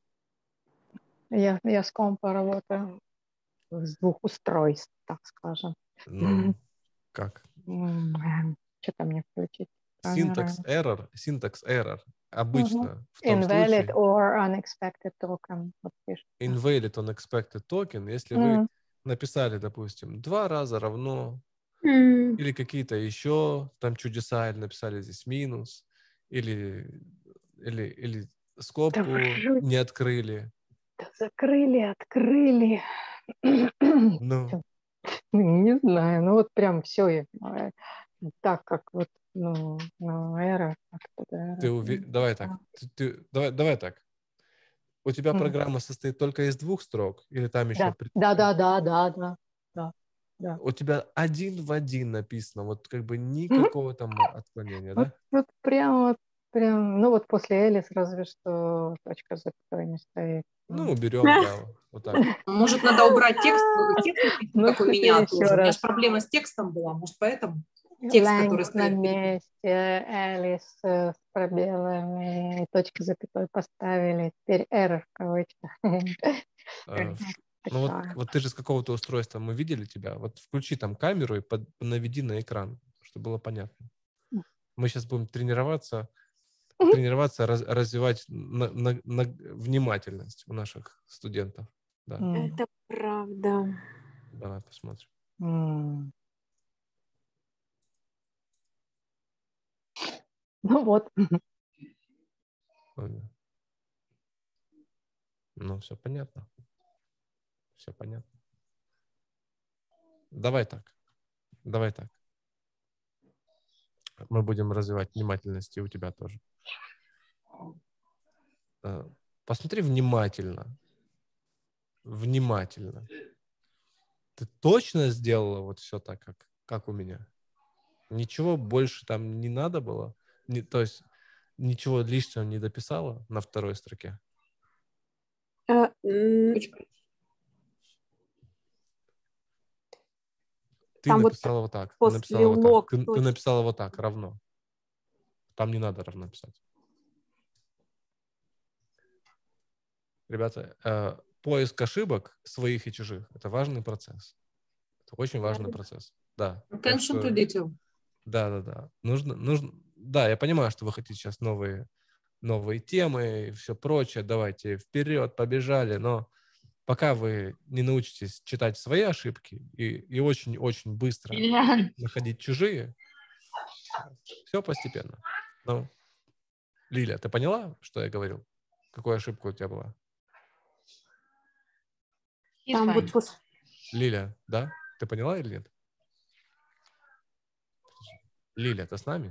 Я с компа работаю с двух устройств, так скажем.
Ну, как?
Что-то мне включить.
Syntax error обычно в том
Invalid
случае...
or unexpected token. Вот
invalid unexpected token, если вы написали, допустим, 2 раза равно, или какие-то еще там чудеса, или написали здесь минус, или скобку не открыли.
Да закрыли, открыли.
Ну.
Не знаю, ну вот прям все так, как вот, эра.
Давай так. Давай так. У тебя программа состоит только из 2 строк, или там еще...
Да.
У тебя один в один написано, вот как бы никакого там отклонения, да?
Вот прям, ну вот после Элис разве что точка запятой не стоит.
Ну, уберем, да, вот так.
Может, надо убрать текст как у меня тоже. У меня же проблема с текстом была, может, поэтому текст, который стоит
на месте, Элис с пробелами, точка запятой поставили, теперь error в кавычках.
Ну вот ты же с какого-то устройства, мы видели тебя, вот включи там камеру и наведи на экран, чтобы было понятно. Мы сейчас будем тренироваться, развивать внимательность у наших студентов. Да.
Это правда.
Давай посмотрим.
Ну вот.
Ну, все понятно. Все понятно. Давай так. Мы будем развивать внимательность и у тебя тоже. Посмотри внимательно. Ты точно сделала вот все так, как у меня? Ничего больше там не надо было? То есть ничего лишнего не дописала на второй строке? Ты написала вот так. Ты написала вот так, равно. Там не надо равно писать. Ребята, поиск ошибок своих и чужих – это важный процесс. Это очень важный процесс. Да. Так
Attention to
что,
detail.
да. Нужно, да, я понимаю, что вы хотите сейчас новые темы и все прочее. Давайте вперед, побежали. Но пока вы не научитесь читать свои ошибки и очень-очень быстро находить чужие, все постепенно. Ну, Лиля, ты поняла, что я говорил? Какую ошибку у тебя была?
Там вот
Лиля, да? Ты поняла или нет? Лиля, ты с нами?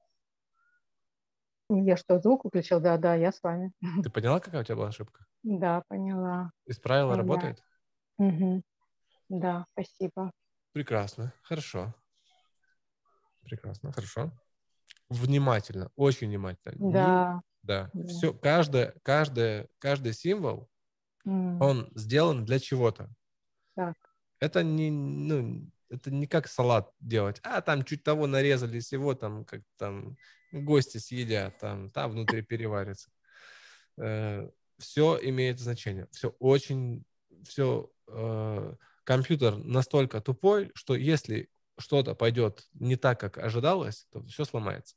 Я что, звук выключил? Да, я с вами.
Ты поняла, какая у тебя была ошибка?
Да, поняла.
Исправила,
Да.
работает?
Угу. Да, спасибо.
Прекрасно, хорошо. Прекрасно, хорошо. Внимательно, очень внимательно.
Да.
Да. Все, каждый символ, он сделан для чего-то.
Так.
Это не как салат делать. Там чуть того нарезали, всего там, как там гости съедят, там внутри переварится. Все имеет значение. Компьютер настолько тупой, что если что-то пойдет не так, как ожидалось, то все сломается.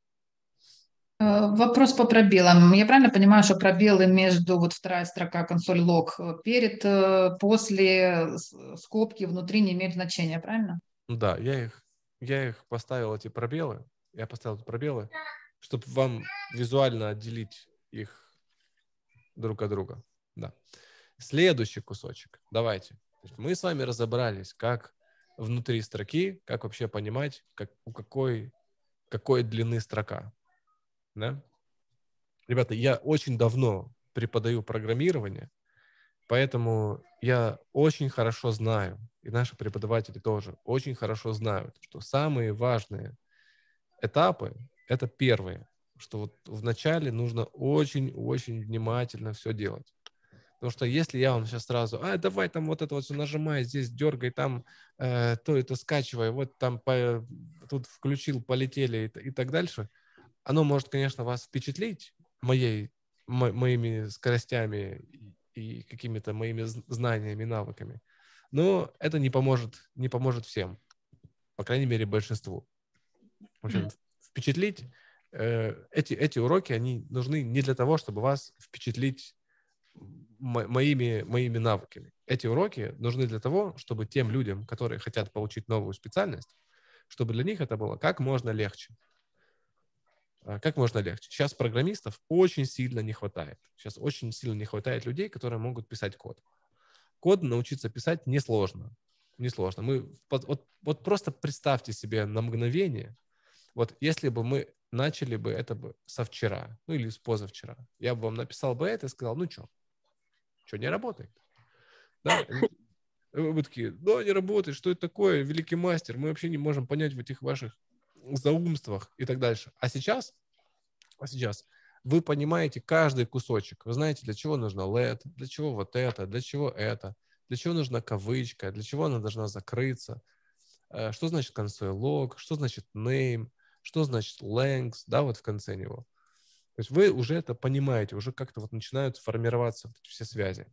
Вопрос по пробелам. Я правильно понимаю, что пробелы между, вот вторая строка консоль лог, после скобки внутри не имеют значения, правильно?
Да, я их поставил, эти пробелы, чтобы вам визуально отделить их друг от друга. Да. Следующий кусочек. Давайте. Мы с вами разобрались, как внутри строки, как вообще понимать, у какой длины строка. Да? Ребята, я очень давно преподаю программирование, поэтому я очень хорошо знаю, и наши преподаватели тоже очень хорошо знают, что самые важные этапы — это первые, что вот вначале нужно очень-очень внимательно все делать. Потому что если я вам сейчас сразу, давай там вот это вот все нажимай, здесь дергай, там то это скачивай, вот там тут включил, полетели и так дальше, оно может, конечно, вас впечатлить моими скоростями и какими-то моими знаниями, навыками, но это не поможет всем, по крайней мере, большинству. В общем, впечатлить эти уроки, они нужны не для того, чтобы вас впечатлить моими навыками. Эти уроки нужны для того, чтобы тем людям, которые хотят получить новую специальность, чтобы для них это было как можно легче. Как можно легче. Сейчас программистов очень сильно не хватает. Сейчас очень сильно не хватает людей, которые могут писать код. Код научиться писать несложно. Несложно. Вот просто представьте себе на мгновение, вот если бы мы начали бы это со вчера, или с позавчера, я бы вам написал бы это и сказал, что не работает? Да? Вы такие, не работает, что это такое, великий мастер, мы вообще не можем понять в этих ваших заумствах и так дальше. А сейчас вы понимаете каждый кусочек. Вы знаете, для чего нужна let, для чего вот это, для чего нужна кавычка, для чего она должна закрыться, что значит console log, что значит name, что значит length, да, вот в конце него. То есть вы уже это понимаете, уже как-то вот начинают формироваться вот эти все связи.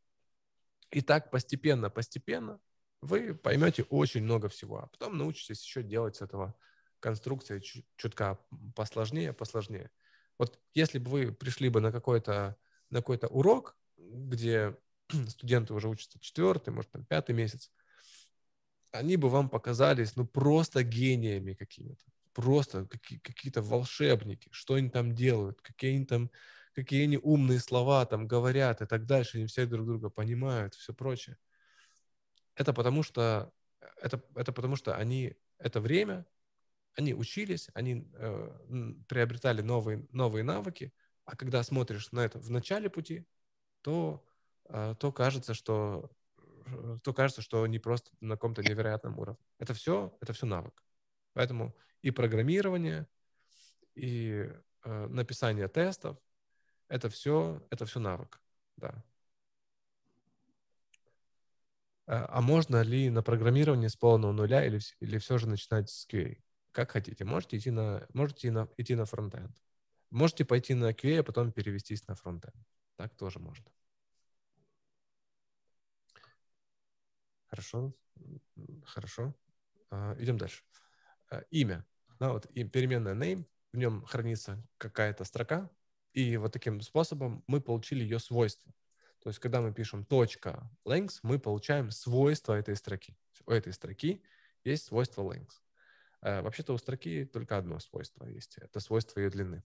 И так постепенно вы поймете очень много всего, а потом научитесь еще делать с этого конструкции чутка посложнее. Вот если бы вы пришли бы на какой-то урок, где студенты уже учатся 4-й, может, там 5-й месяц, они бы вам показались, просто гениями какими-то. Просто какие-то волшебники, что они там делают, какие они умные слова там говорят и так дальше, они все друг друга понимают, все прочее. Это потому что они это время, они учились, они приобретали новые навыки, а когда смотришь на это в начале пути, то кажется, что они просто на каком-то невероятном уровне. Это все навык. Поэтому и программирование, и написание тестов — это все навык. Да. А можно ли на программировании с полного нуля или все же начинать с QA? Как хотите. Можете идти на фронтенд. Можете пойти на QA, а потом перевестись на фронтенд. Так тоже можно. Хорошо. Хорошо. Идем дальше. Имя. Да, вот переменная name, в нем хранится какая-то строка, и вот таким способом мы получили ее свойства. То есть, когда мы пишем .length, мы получаем свойства этой строки. У этой строки есть свойство length. Вообще-то у строки только одно свойство есть. Это свойство ее длины.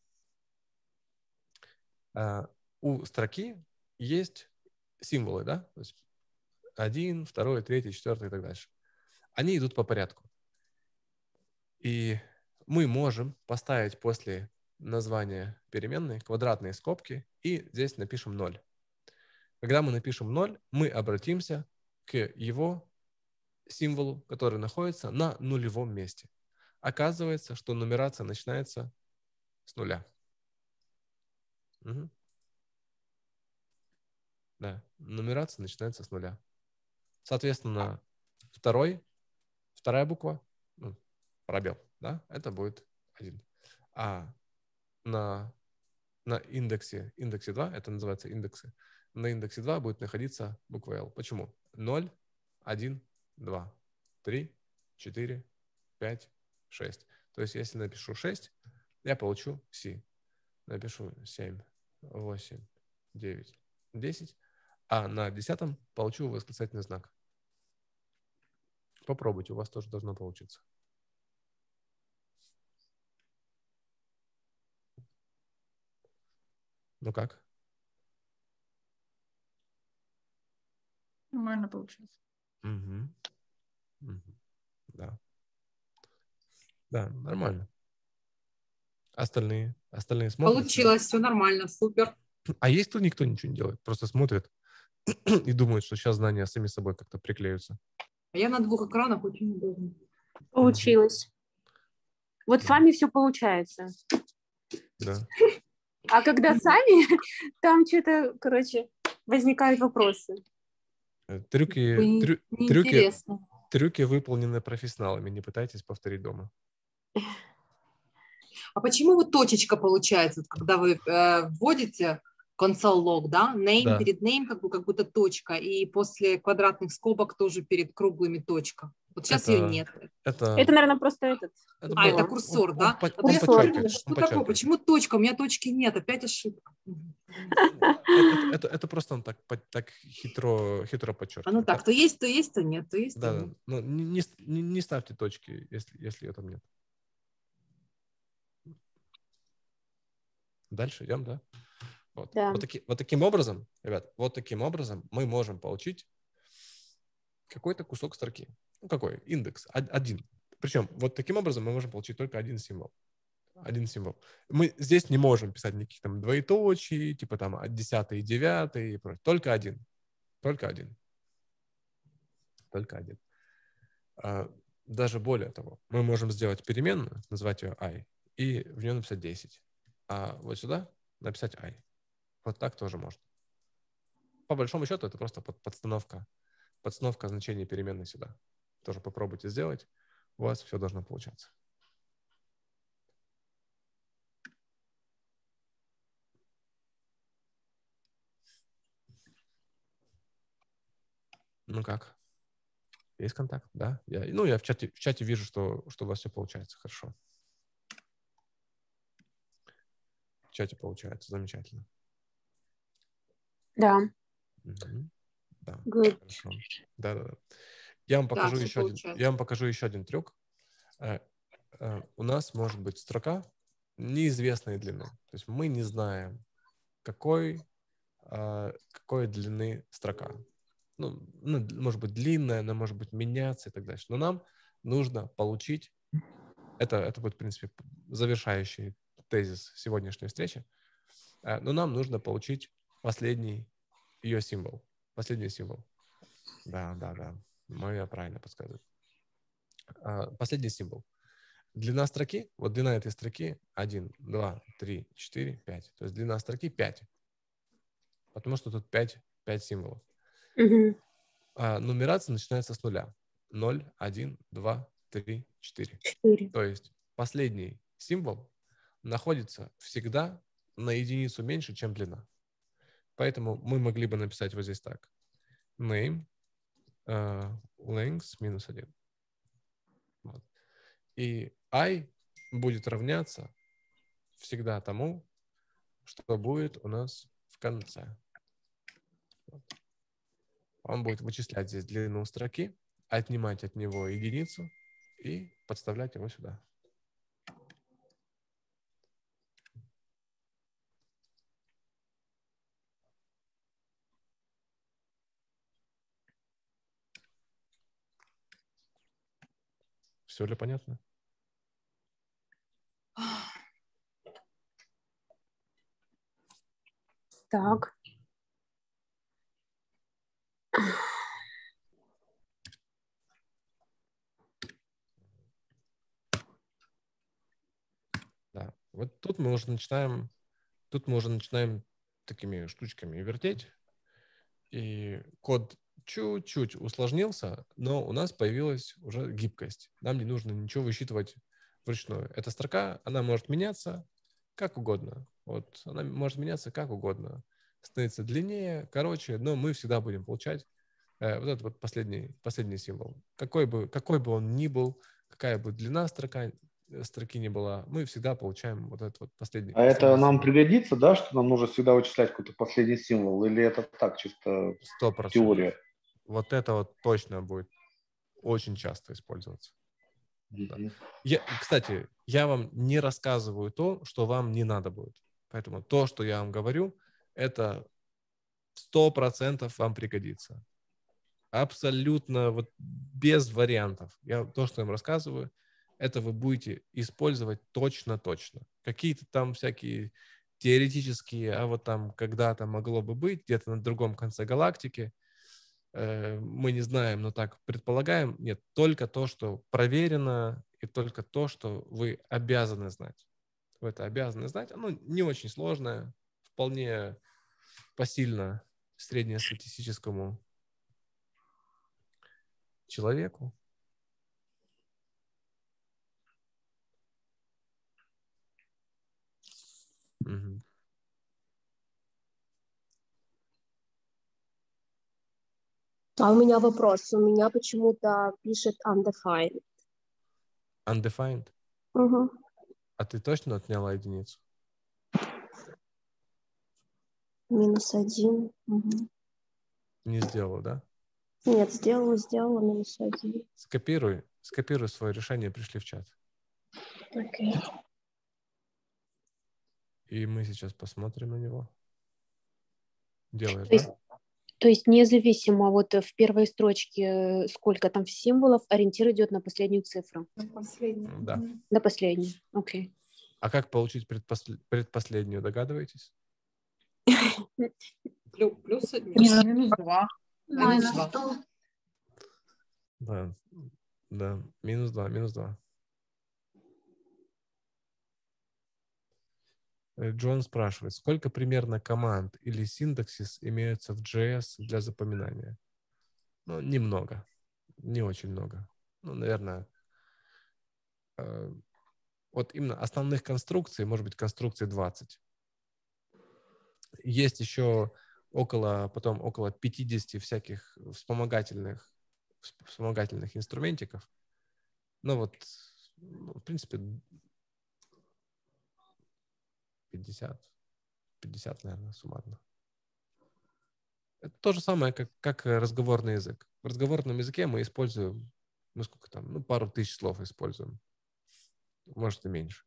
У строки есть символы, да? То есть 1, 2, 3, 4 и так дальше. Они идут по порядку. И мы можем поставить после названия переменной квадратные скобки и здесь напишем 0. Когда мы напишем 0, мы обратимся к его символу, который находится на нулевом месте. Оказывается, что нумерация начинается с нуля. Угу. Да, нумерация начинается с нуля. Соответственно, вторая буква, пробел, да, это будет 1. А на индексе 2, это называется индексы, на индексе 2 будет находиться буква L. Почему? 0, 1, 2, 3, 4, 5, 6. То есть, если напишу 6, я получу C. Напишу 7, 8, 9, 10. А на 10 получу восклицательный знак. Попробуйте, у вас тоже должно получиться. Ну как?
Нормально получилось.
Угу. Угу. Да. Да, нормально. Остальные смотрят.
Получилось, все нормально, супер.
А есть тут никто ничего не делает? Просто смотрит и думает, что сейчас знания сами собой как-то приклеются.
А я на 2 экранах очень удобно.
Получилось. Вот с вами все получается.
Да.
А когда сами, там что-то, короче, возникают вопросы.
Трюки выполнены профессионалами. Не пытайтесь повторить дома.
А почему вот точечка получается, когда вы вводите console log, да? Name
Да.
перед name как будто точка, и после квадратных скобок тоже перед круглыми точка. Вот сейчас ее нет.
Это, наверное, просто этот.
Это курсор, да?
Он
Я
подчеркивает.
что такое? Почему точка? У меня точки нет, опять ошибка.
Это просто он так хитро подчеркивает.
А ну так, то есть, то нет, то есть, то
Да,
нет.
но не ставьте точки, если ее там нет. Дальше идем, да? Вот.
Да.
Вот таким образом, ребят, мы можем получить какой-то кусок строки. Ну, какой? Индекс. Один. Причем вот таким образом мы можем получить только один символ. Мы здесь не можем писать никаких там двоеточий, типа там 10 и 9 и прочее. Только один. Даже более того, мы можем сделать переменную, назвать ее i, и в нее написать 10. А вот сюда написать i. Вот так тоже можно. По большому счету это просто подстановка значения переменной сюда. Тоже попробуйте сделать. У вас все должно получаться. Ну как? Есть контакт? Да? Я в чате вижу, что у вас все получается хорошо. В чате получается замечательно.
Да.
Угу. Да.
Good.
Хорошо. Да. Я вам покажу еще один трюк. У нас может быть строка неизвестной длины. То есть мы не знаем, какой длины строка. Ну, может быть длинная, она может быть меняться и так дальше. Но нам нужно получить, это будет, в принципе, завершающий тезис сегодняшней встречи, но нам нужно получить последний ее символ. Последний символ. Да. Моя правильно подсказывает. Последний символ. Длина строки, вот длина этой строки 1, 2, 3, 4, 5. То есть длина строки 5. Потому что тут 5 символов.
Угу.
Нумерация начинается с нуля. 0, 1, 2, 3, 4. То есть последний символ находится всегда на единицу меньше, чем длина. Поэтому мы могли бы написать вот здесь так. Name, length минус 1. Вот. И I будет равняться всегда тому, что будет у нас в конце. Вот. Он будет вычислять здесь длину строки, отнимать от него единицу и подставлять его сюда. Все ли понятно?
Так.
Да. Вот тут мы уже начинаем такими штучками вертеть. И код чуть-чуть усложнился, но у нас появилась уже гибкость. Нам не нужно ничего высчитывать вручную. Эта строка, она может меняться как угодно. Вот она может меняться как угодно. Становится длиннее, короче, но мы всегда будем получать вот этот вот последний символ. Какой бы он ни был, какая бы длина строки ни была, мы всегда получаем вот этот вот последний.
А это нам
символ.
пригодится, да, что нам нужно всегда вычислять какой-то последний символ? Или это так, чисто
100%.
теория?
Вот это вот точно будет очень часто использоваться. Да. Кстати, я вам не рассказываю то, что вам не надо будет. Поэтому то, что я вам говорю, это 100% вам пригодится. Абсолютно вот без вариантов. То, что я вам рассказываю, это вы будете использовать точно-точно. Какие-то там всякие теоретические, а вот там когда-то могло бы быть, где-то на другом конце галактики, мы не знаем, но так предполагаем. Нет, только то, что проверено, и только то, что вы обязаны знать. Вы это обязаны знать. Оно не очень сложное, вполне посильно среднестатистическому человеку. Угу.
А у меня вопрос. У меня почему-то пишет undefined.
Undefined?
Угу.
А ты точно отняла единицу?
-1. Угу.
Не сделала, да?
Нет, сделала -1.
Скопируй свое решение, пришли в чат.
Окей.
И мы сейчас посмотрим на него. Делаешь,
То есть,
да?
то есть независимо вот в первой строчке, сколько там символов, ориентир идет на последнюю цифру.
На последнюю.
Да.
На последнюю, окей.
А как получить предпоследнюю, догадываетесь?
Плюс один.
-2.
-2.
Да, да, -2. Джон спрашивает, сколько примерно команд или синтаксис имеются в JS для запоминания? Ну, немного, не очень много. Ну, наверное, вот именно основных конструкций, может быть, конструкций 20. Есть еще около 50 всяких вспомогательных инструментиков. Ну вот, в принципе, 50, наверное, суммарно. Это то же самое, как разговорный язык. В разговорном языке мы используем, пару тысяч слов используем. Может, и меньше.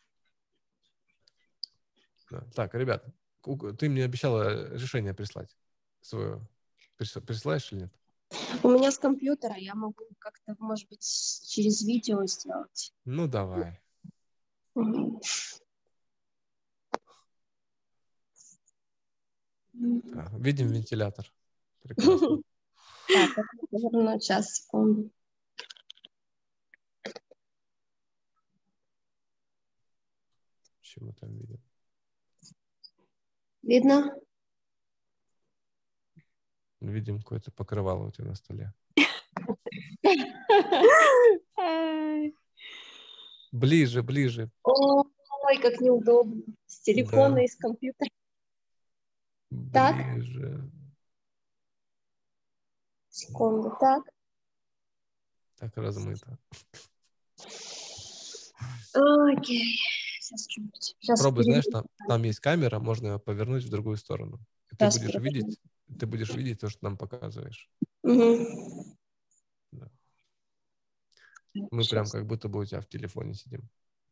Да. Так, ребят, ты мне обещала решение прислать свое. Присылаешь или нет?
У меня с компьютера, я могу как-то, может быть, через видео сделать.
Ну, давай.
Угу.
Да, видим вентилятор. Прекрасно.
Так, наверное, сейчас, секунду.
Что мы там видим?
Видно?
Видим какое-то покрывало у тебя на столе. Ближе.
Ой, как неудобно. С телефона
Да.
и с компьютера.
Ближе.
Так. Секунду, так.
Так размыто.
Окей. Сейчас
Попробуй, знаешь, там есть камера, можно ее повернуть в другую сторону. И ты будешь видеть то, что нам показываешь. Да. Мы прям как будто бы у тебя в телефоне сидим.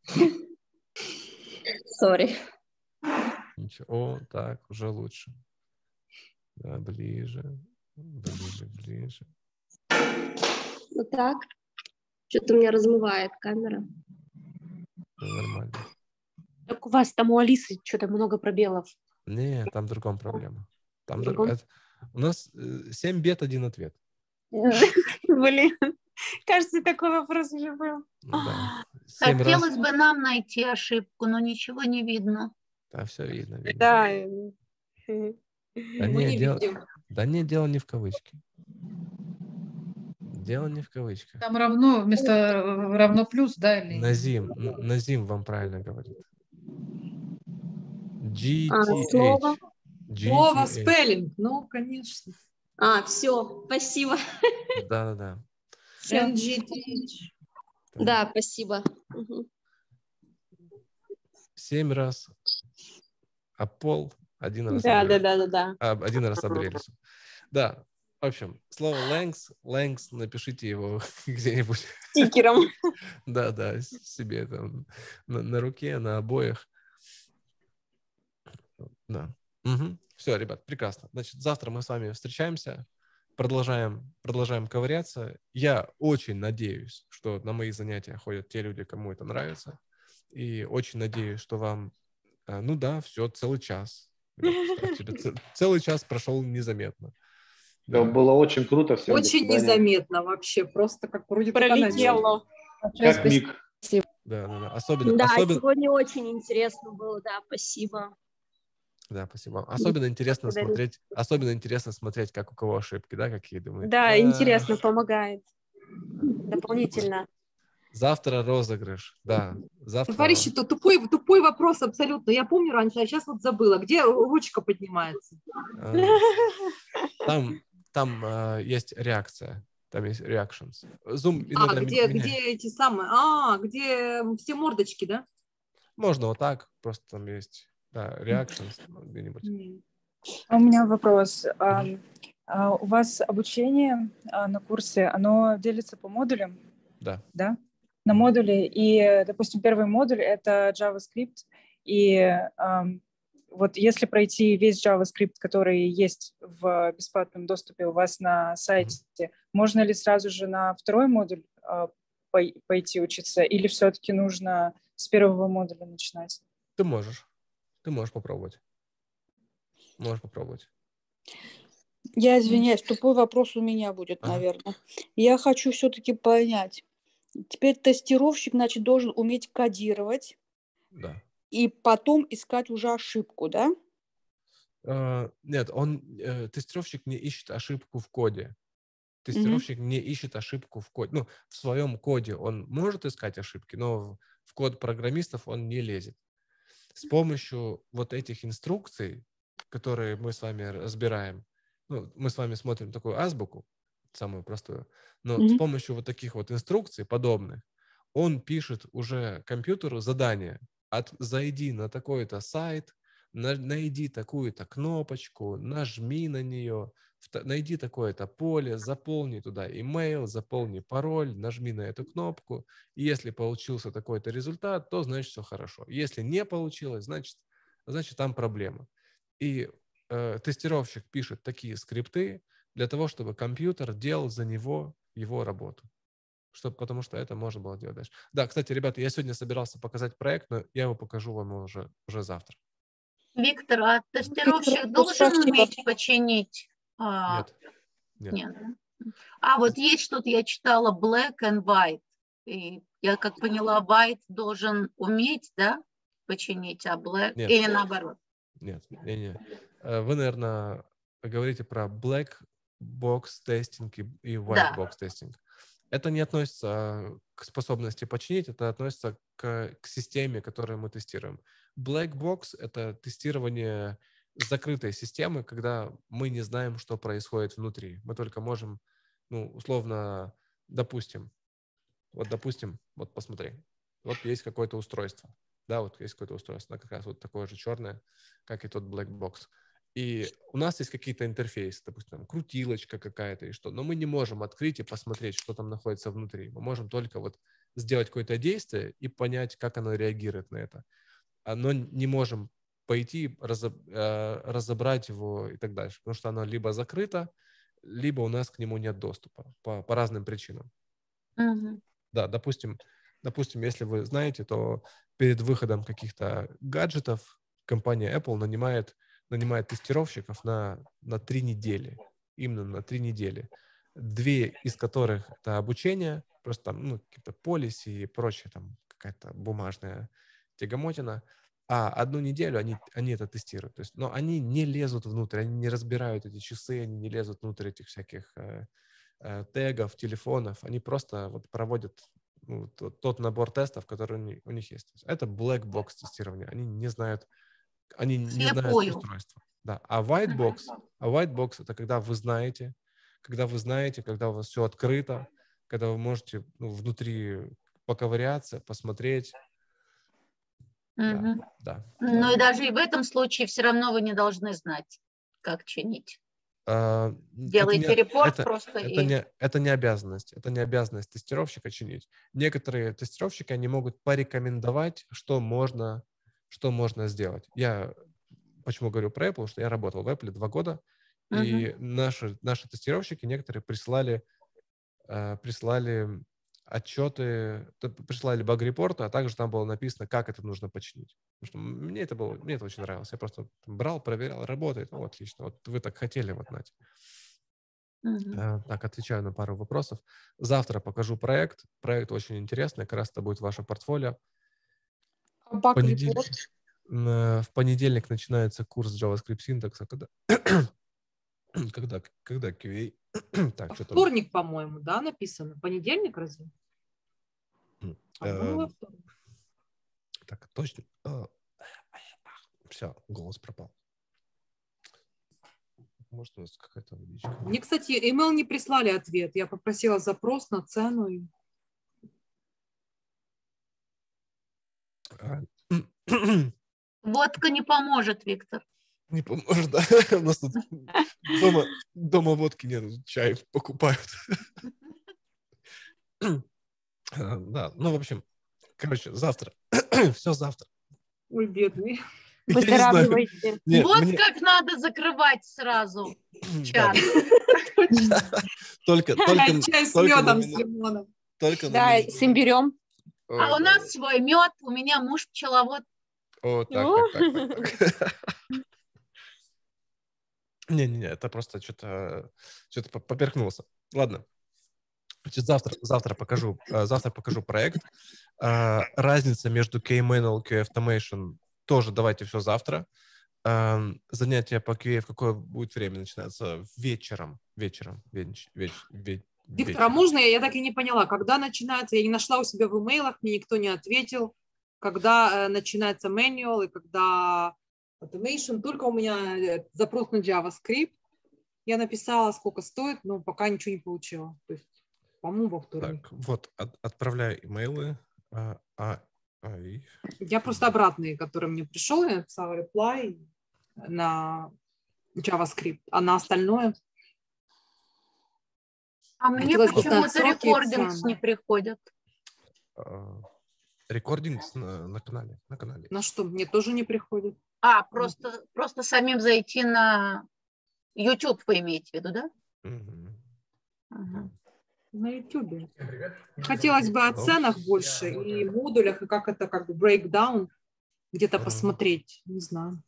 Сори.
Ничего. О, так, уже лучше. Да, ближе. Ближе.
Вот так. Что-то у меня размывает камера.
Да, нормально.
Так у вас там у Алисы что-то много пробелов.
Не, там в другом проблема. Там
Другом?
у нас 7 бед, 1 ответ.
Блин, кажется, такой вопрос уже был.
Да. 7 раз.
Хотелось бы нам найти ошибку, но ничего не видно.
Да, все видно.
Да.
Да
Мы не
дело не в кавычке. Дело не в кавычках.
Там равно, вместо равно плюс, да? Или...
Назим вам правильно говорит.
Слово?
Слово, спеллинг, ну, конечно.
Все, спасибо.
Да.
NGTH.
Да, спасибо.
7 раз Апол, 1 раз
Да.
один раз об рельсу. Да, в общем, слово length, напишите его где-нибудь.
Стикером.
Да, себе там на руке, на обоях. Да. Угу. Все, ребят, прекрасно. Значит, завтра мы с вами встречаемся, продолжаем ковыряться. Я очень надеюсь, что на мои занятия ходят те люди, кому это нравится. И очень надеюсь, что вам, все, целый час. Целый час прошел незаметно.
Да. Было очень круто. Всем
очень незаметно вообще. Просто как вроде
пролетело.
Как миг.
Да.
Да,
Особенно...
сегодня очень интересно было, да, спасибо.
Да, спасибо. Особенно интересно смотреть, как у кого ошибки, да, какие думаете.
Да, интересно, помогает. Дополнительно.
Завтра розыгрыш, да. Завтра...
Товарищи, это тупой вопрос абсолютно. Я помню раньше, а сейчас вот забыла. Где ручка поднимается?
Там есть реакция. Там есть reactions. Zoom
где эти самые? Где все мордочки, да?
Можно вот так, просто там есть, да, reactions где-нибудь.
У меня вопрос. У вас обучение на курсе, оно делится по модулям?
Да.
Да? На модули. И, допустим, первый модуль — это JavaScript. И вот если пройти весь JavaScript, который есть в бесплатном доступе у вас на сайте, можно ли сразу же на второй модуль пойти учиться? Или все-таки нужно с первого модуля начинать?
Ты можешь попробовать.
Я извиняюсь, тупой вопрос у меня будет, наверное. Я хочу все-таки понять. Теперь тестировщик, значит, должен уметь кодировать.
Да.
И потом искать уже ошибку, да?
Нет, тестировщик не ищет ошибку в коде. Тестировщик не ищет ошибку в коде. Ну, в своем коде он может искать ошибки, но в код программистов он не лезет. С помощью вот этих инструкций, которые мы с вами разбираем, мы с вами смотрим такую азбуку, самую простую, но с помощью вот таких вот инструкций подобных он пишет уже компьютеру задание. Зайди на такой-то сайт, найди такую-то кнопочку, нажми на нее, найди такое-то поле, заполни туда имейл, заполни пароль, нажми на эту кнопку. И если получился такой-то результат, то значит все хорошо. Если не получилось, значит там проблема. И тестировщик пишет такие скрипты для того, чтобы компьютер делал за него его работу. Потому что это можно было делать дальше. Да, кстати, ребята, я сегодня собирался показать проект, но я его покажу вам уже завтра.
Виктор, а тестировщик должен уметь починить?
Нет.
А вот есть что-то, я читала, black and white. И я как поняла, white должен уметь, да, починить, а black или наоборот?
Нет. Вы, наверное, говорите про black box testing и white box testing. Это не относится к способности починить, это относится к системе, которую мы тестируем. Black box — это тестирование закрытой системы, когда мы не знаем, что происходит внутри. Мы только можем, условно, допустим, вот посмотри. Вот есть какое-то устройство. Да, вот есть какое-то устройство, как раз вот такое же черное, как и тот black box. И у нас есть какие-то интерфейсы, допустим, там, крутилочка какая-то и что, но мы не можем открыть и посмотреть, что там находится внутри. Мы можем только вот сделать какое-то действие и понять, как оно реагирует на это. Но не можем пойти, разобрать его и так дальше, потому что оно либо закрыто, либо у нас к нему нет доступа по разным причинам. Да, допустим, если вы знаете, то перед выходом каких-то гаджетов компания Apple нанимает тестировщиков на 3 недели. Именно на 3 недели. 2 из которых это обучение, просто там, какие-то полиси и прочее, там какая-то бумажная тягомотина. А 1 неделю они это тестируют. То есть, но они не лезут внутрь, они не разбирают эти часы, они не лезут внутрь этих всяких тегов, телефонов. Они просто вот проводят тот набор тестов, который у них есть. Это black box тестирование. Они не знают устройства. Да. А white box это когда вы знаете, когда у вас все открыто, когда вы можете внутри поковыряться, посмотреть. Да.
Но и даже и в этом случае все равно вы не должны знать, как чинить. Делаете репорт просто.
Это не обязанность. Это не обязанность тестировщика чинить. Некоторые тестировщики, они могут порекомендовать, что можно сделать. Я почему говорю про Apple, что я работал в Apple 2 года, и наши тестировщики некоторые прислали отчеты, прислали баг-репорты, а также там было написано, как это нужно починить. Потому что мне это очень нравилось. Я просто брал, проверял, работает. Отлично. Вот вы так хотели, вот, Надя. Так, отвечаю на пару вопросов. Завтра покажу проект. Проект очень интересный. Как раз это будет ваше портфолио. В понедельник начинается курс JavaScript синтакса, когда QA. Так,
вторник, по-моему, да, написано? Понедельник разве?
Так, точно. Все, голос пропал. Может, у нас какая-то водичка?
Мне, кстати, email не прислали ответ. Я попросила запрос на цену.
Водка не поможет, Виктор.
Не поможет, да? У нас тут дома водки нет, чай покупают. Да, в общем, завтра. Все завтра.
Ой, бедный.
Выздоравливайте.
Вот как надо закрывать сразу чат.
Только
чай с медом, с лимоном.
Да, с имбирем.
А у нас свой мед, у меня муж пчеловод.
О, так. Не, это просто что-то поперхнулся. Ладно. Значит, завтра покажу проект. Разница между KManel и QA Automation тоже давайте все завтра. Занятия по QA в какое будет время начинаться? Вечером.
Виктор, а можно я так и не поняла, когда начинается? Я не нашла у себя в имейлах, мне никто не ответил. Когда начинается manual и когда automation. Только у меня запрос на JavaScript. Я написала, сколько стоит, но пока ничего не получила. То есть, по-моему, во вторник.
Так, вот, отправляю имейлы.
Я просто обратные, которые мне пришел, я написала reply на JavaScript, а на остальное...
А мне почему-то рекордингс не приходят.
Рекордингс на канале.
На что? Мне тоже не приходит.
Просто самим зайти на YouTube, вы имеете в виду, да?
На YouTube. Хотелось бы о ценах больше и модулях, и как это как бы breakdown где-то посмотреть. Не знаю.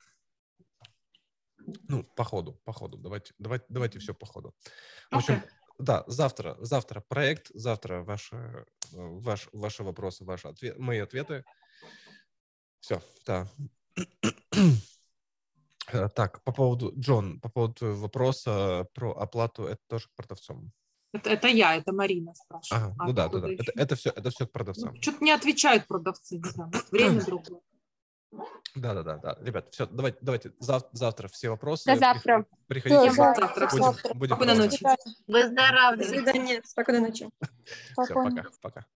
По ходу. Давайте все по ходу. В общем, да, завтра проект, завтра ваши вопросы, мои ответы. Все, да. Так, по поводу вопроса про оплату, это тоже к продавцам.
Это Марина спрашивает.
Да. Это все к продавцам.
Что-то не отвечают продавцы, не знаю, время другое.
Да. Ребят, все, давайте завтра все вопросы.
До завтра.
Приходите.
Завтра.
Будем
Спокойной ночи.
Выздоравливайте.
До свидания. Спокойной ночи.
Все, пока.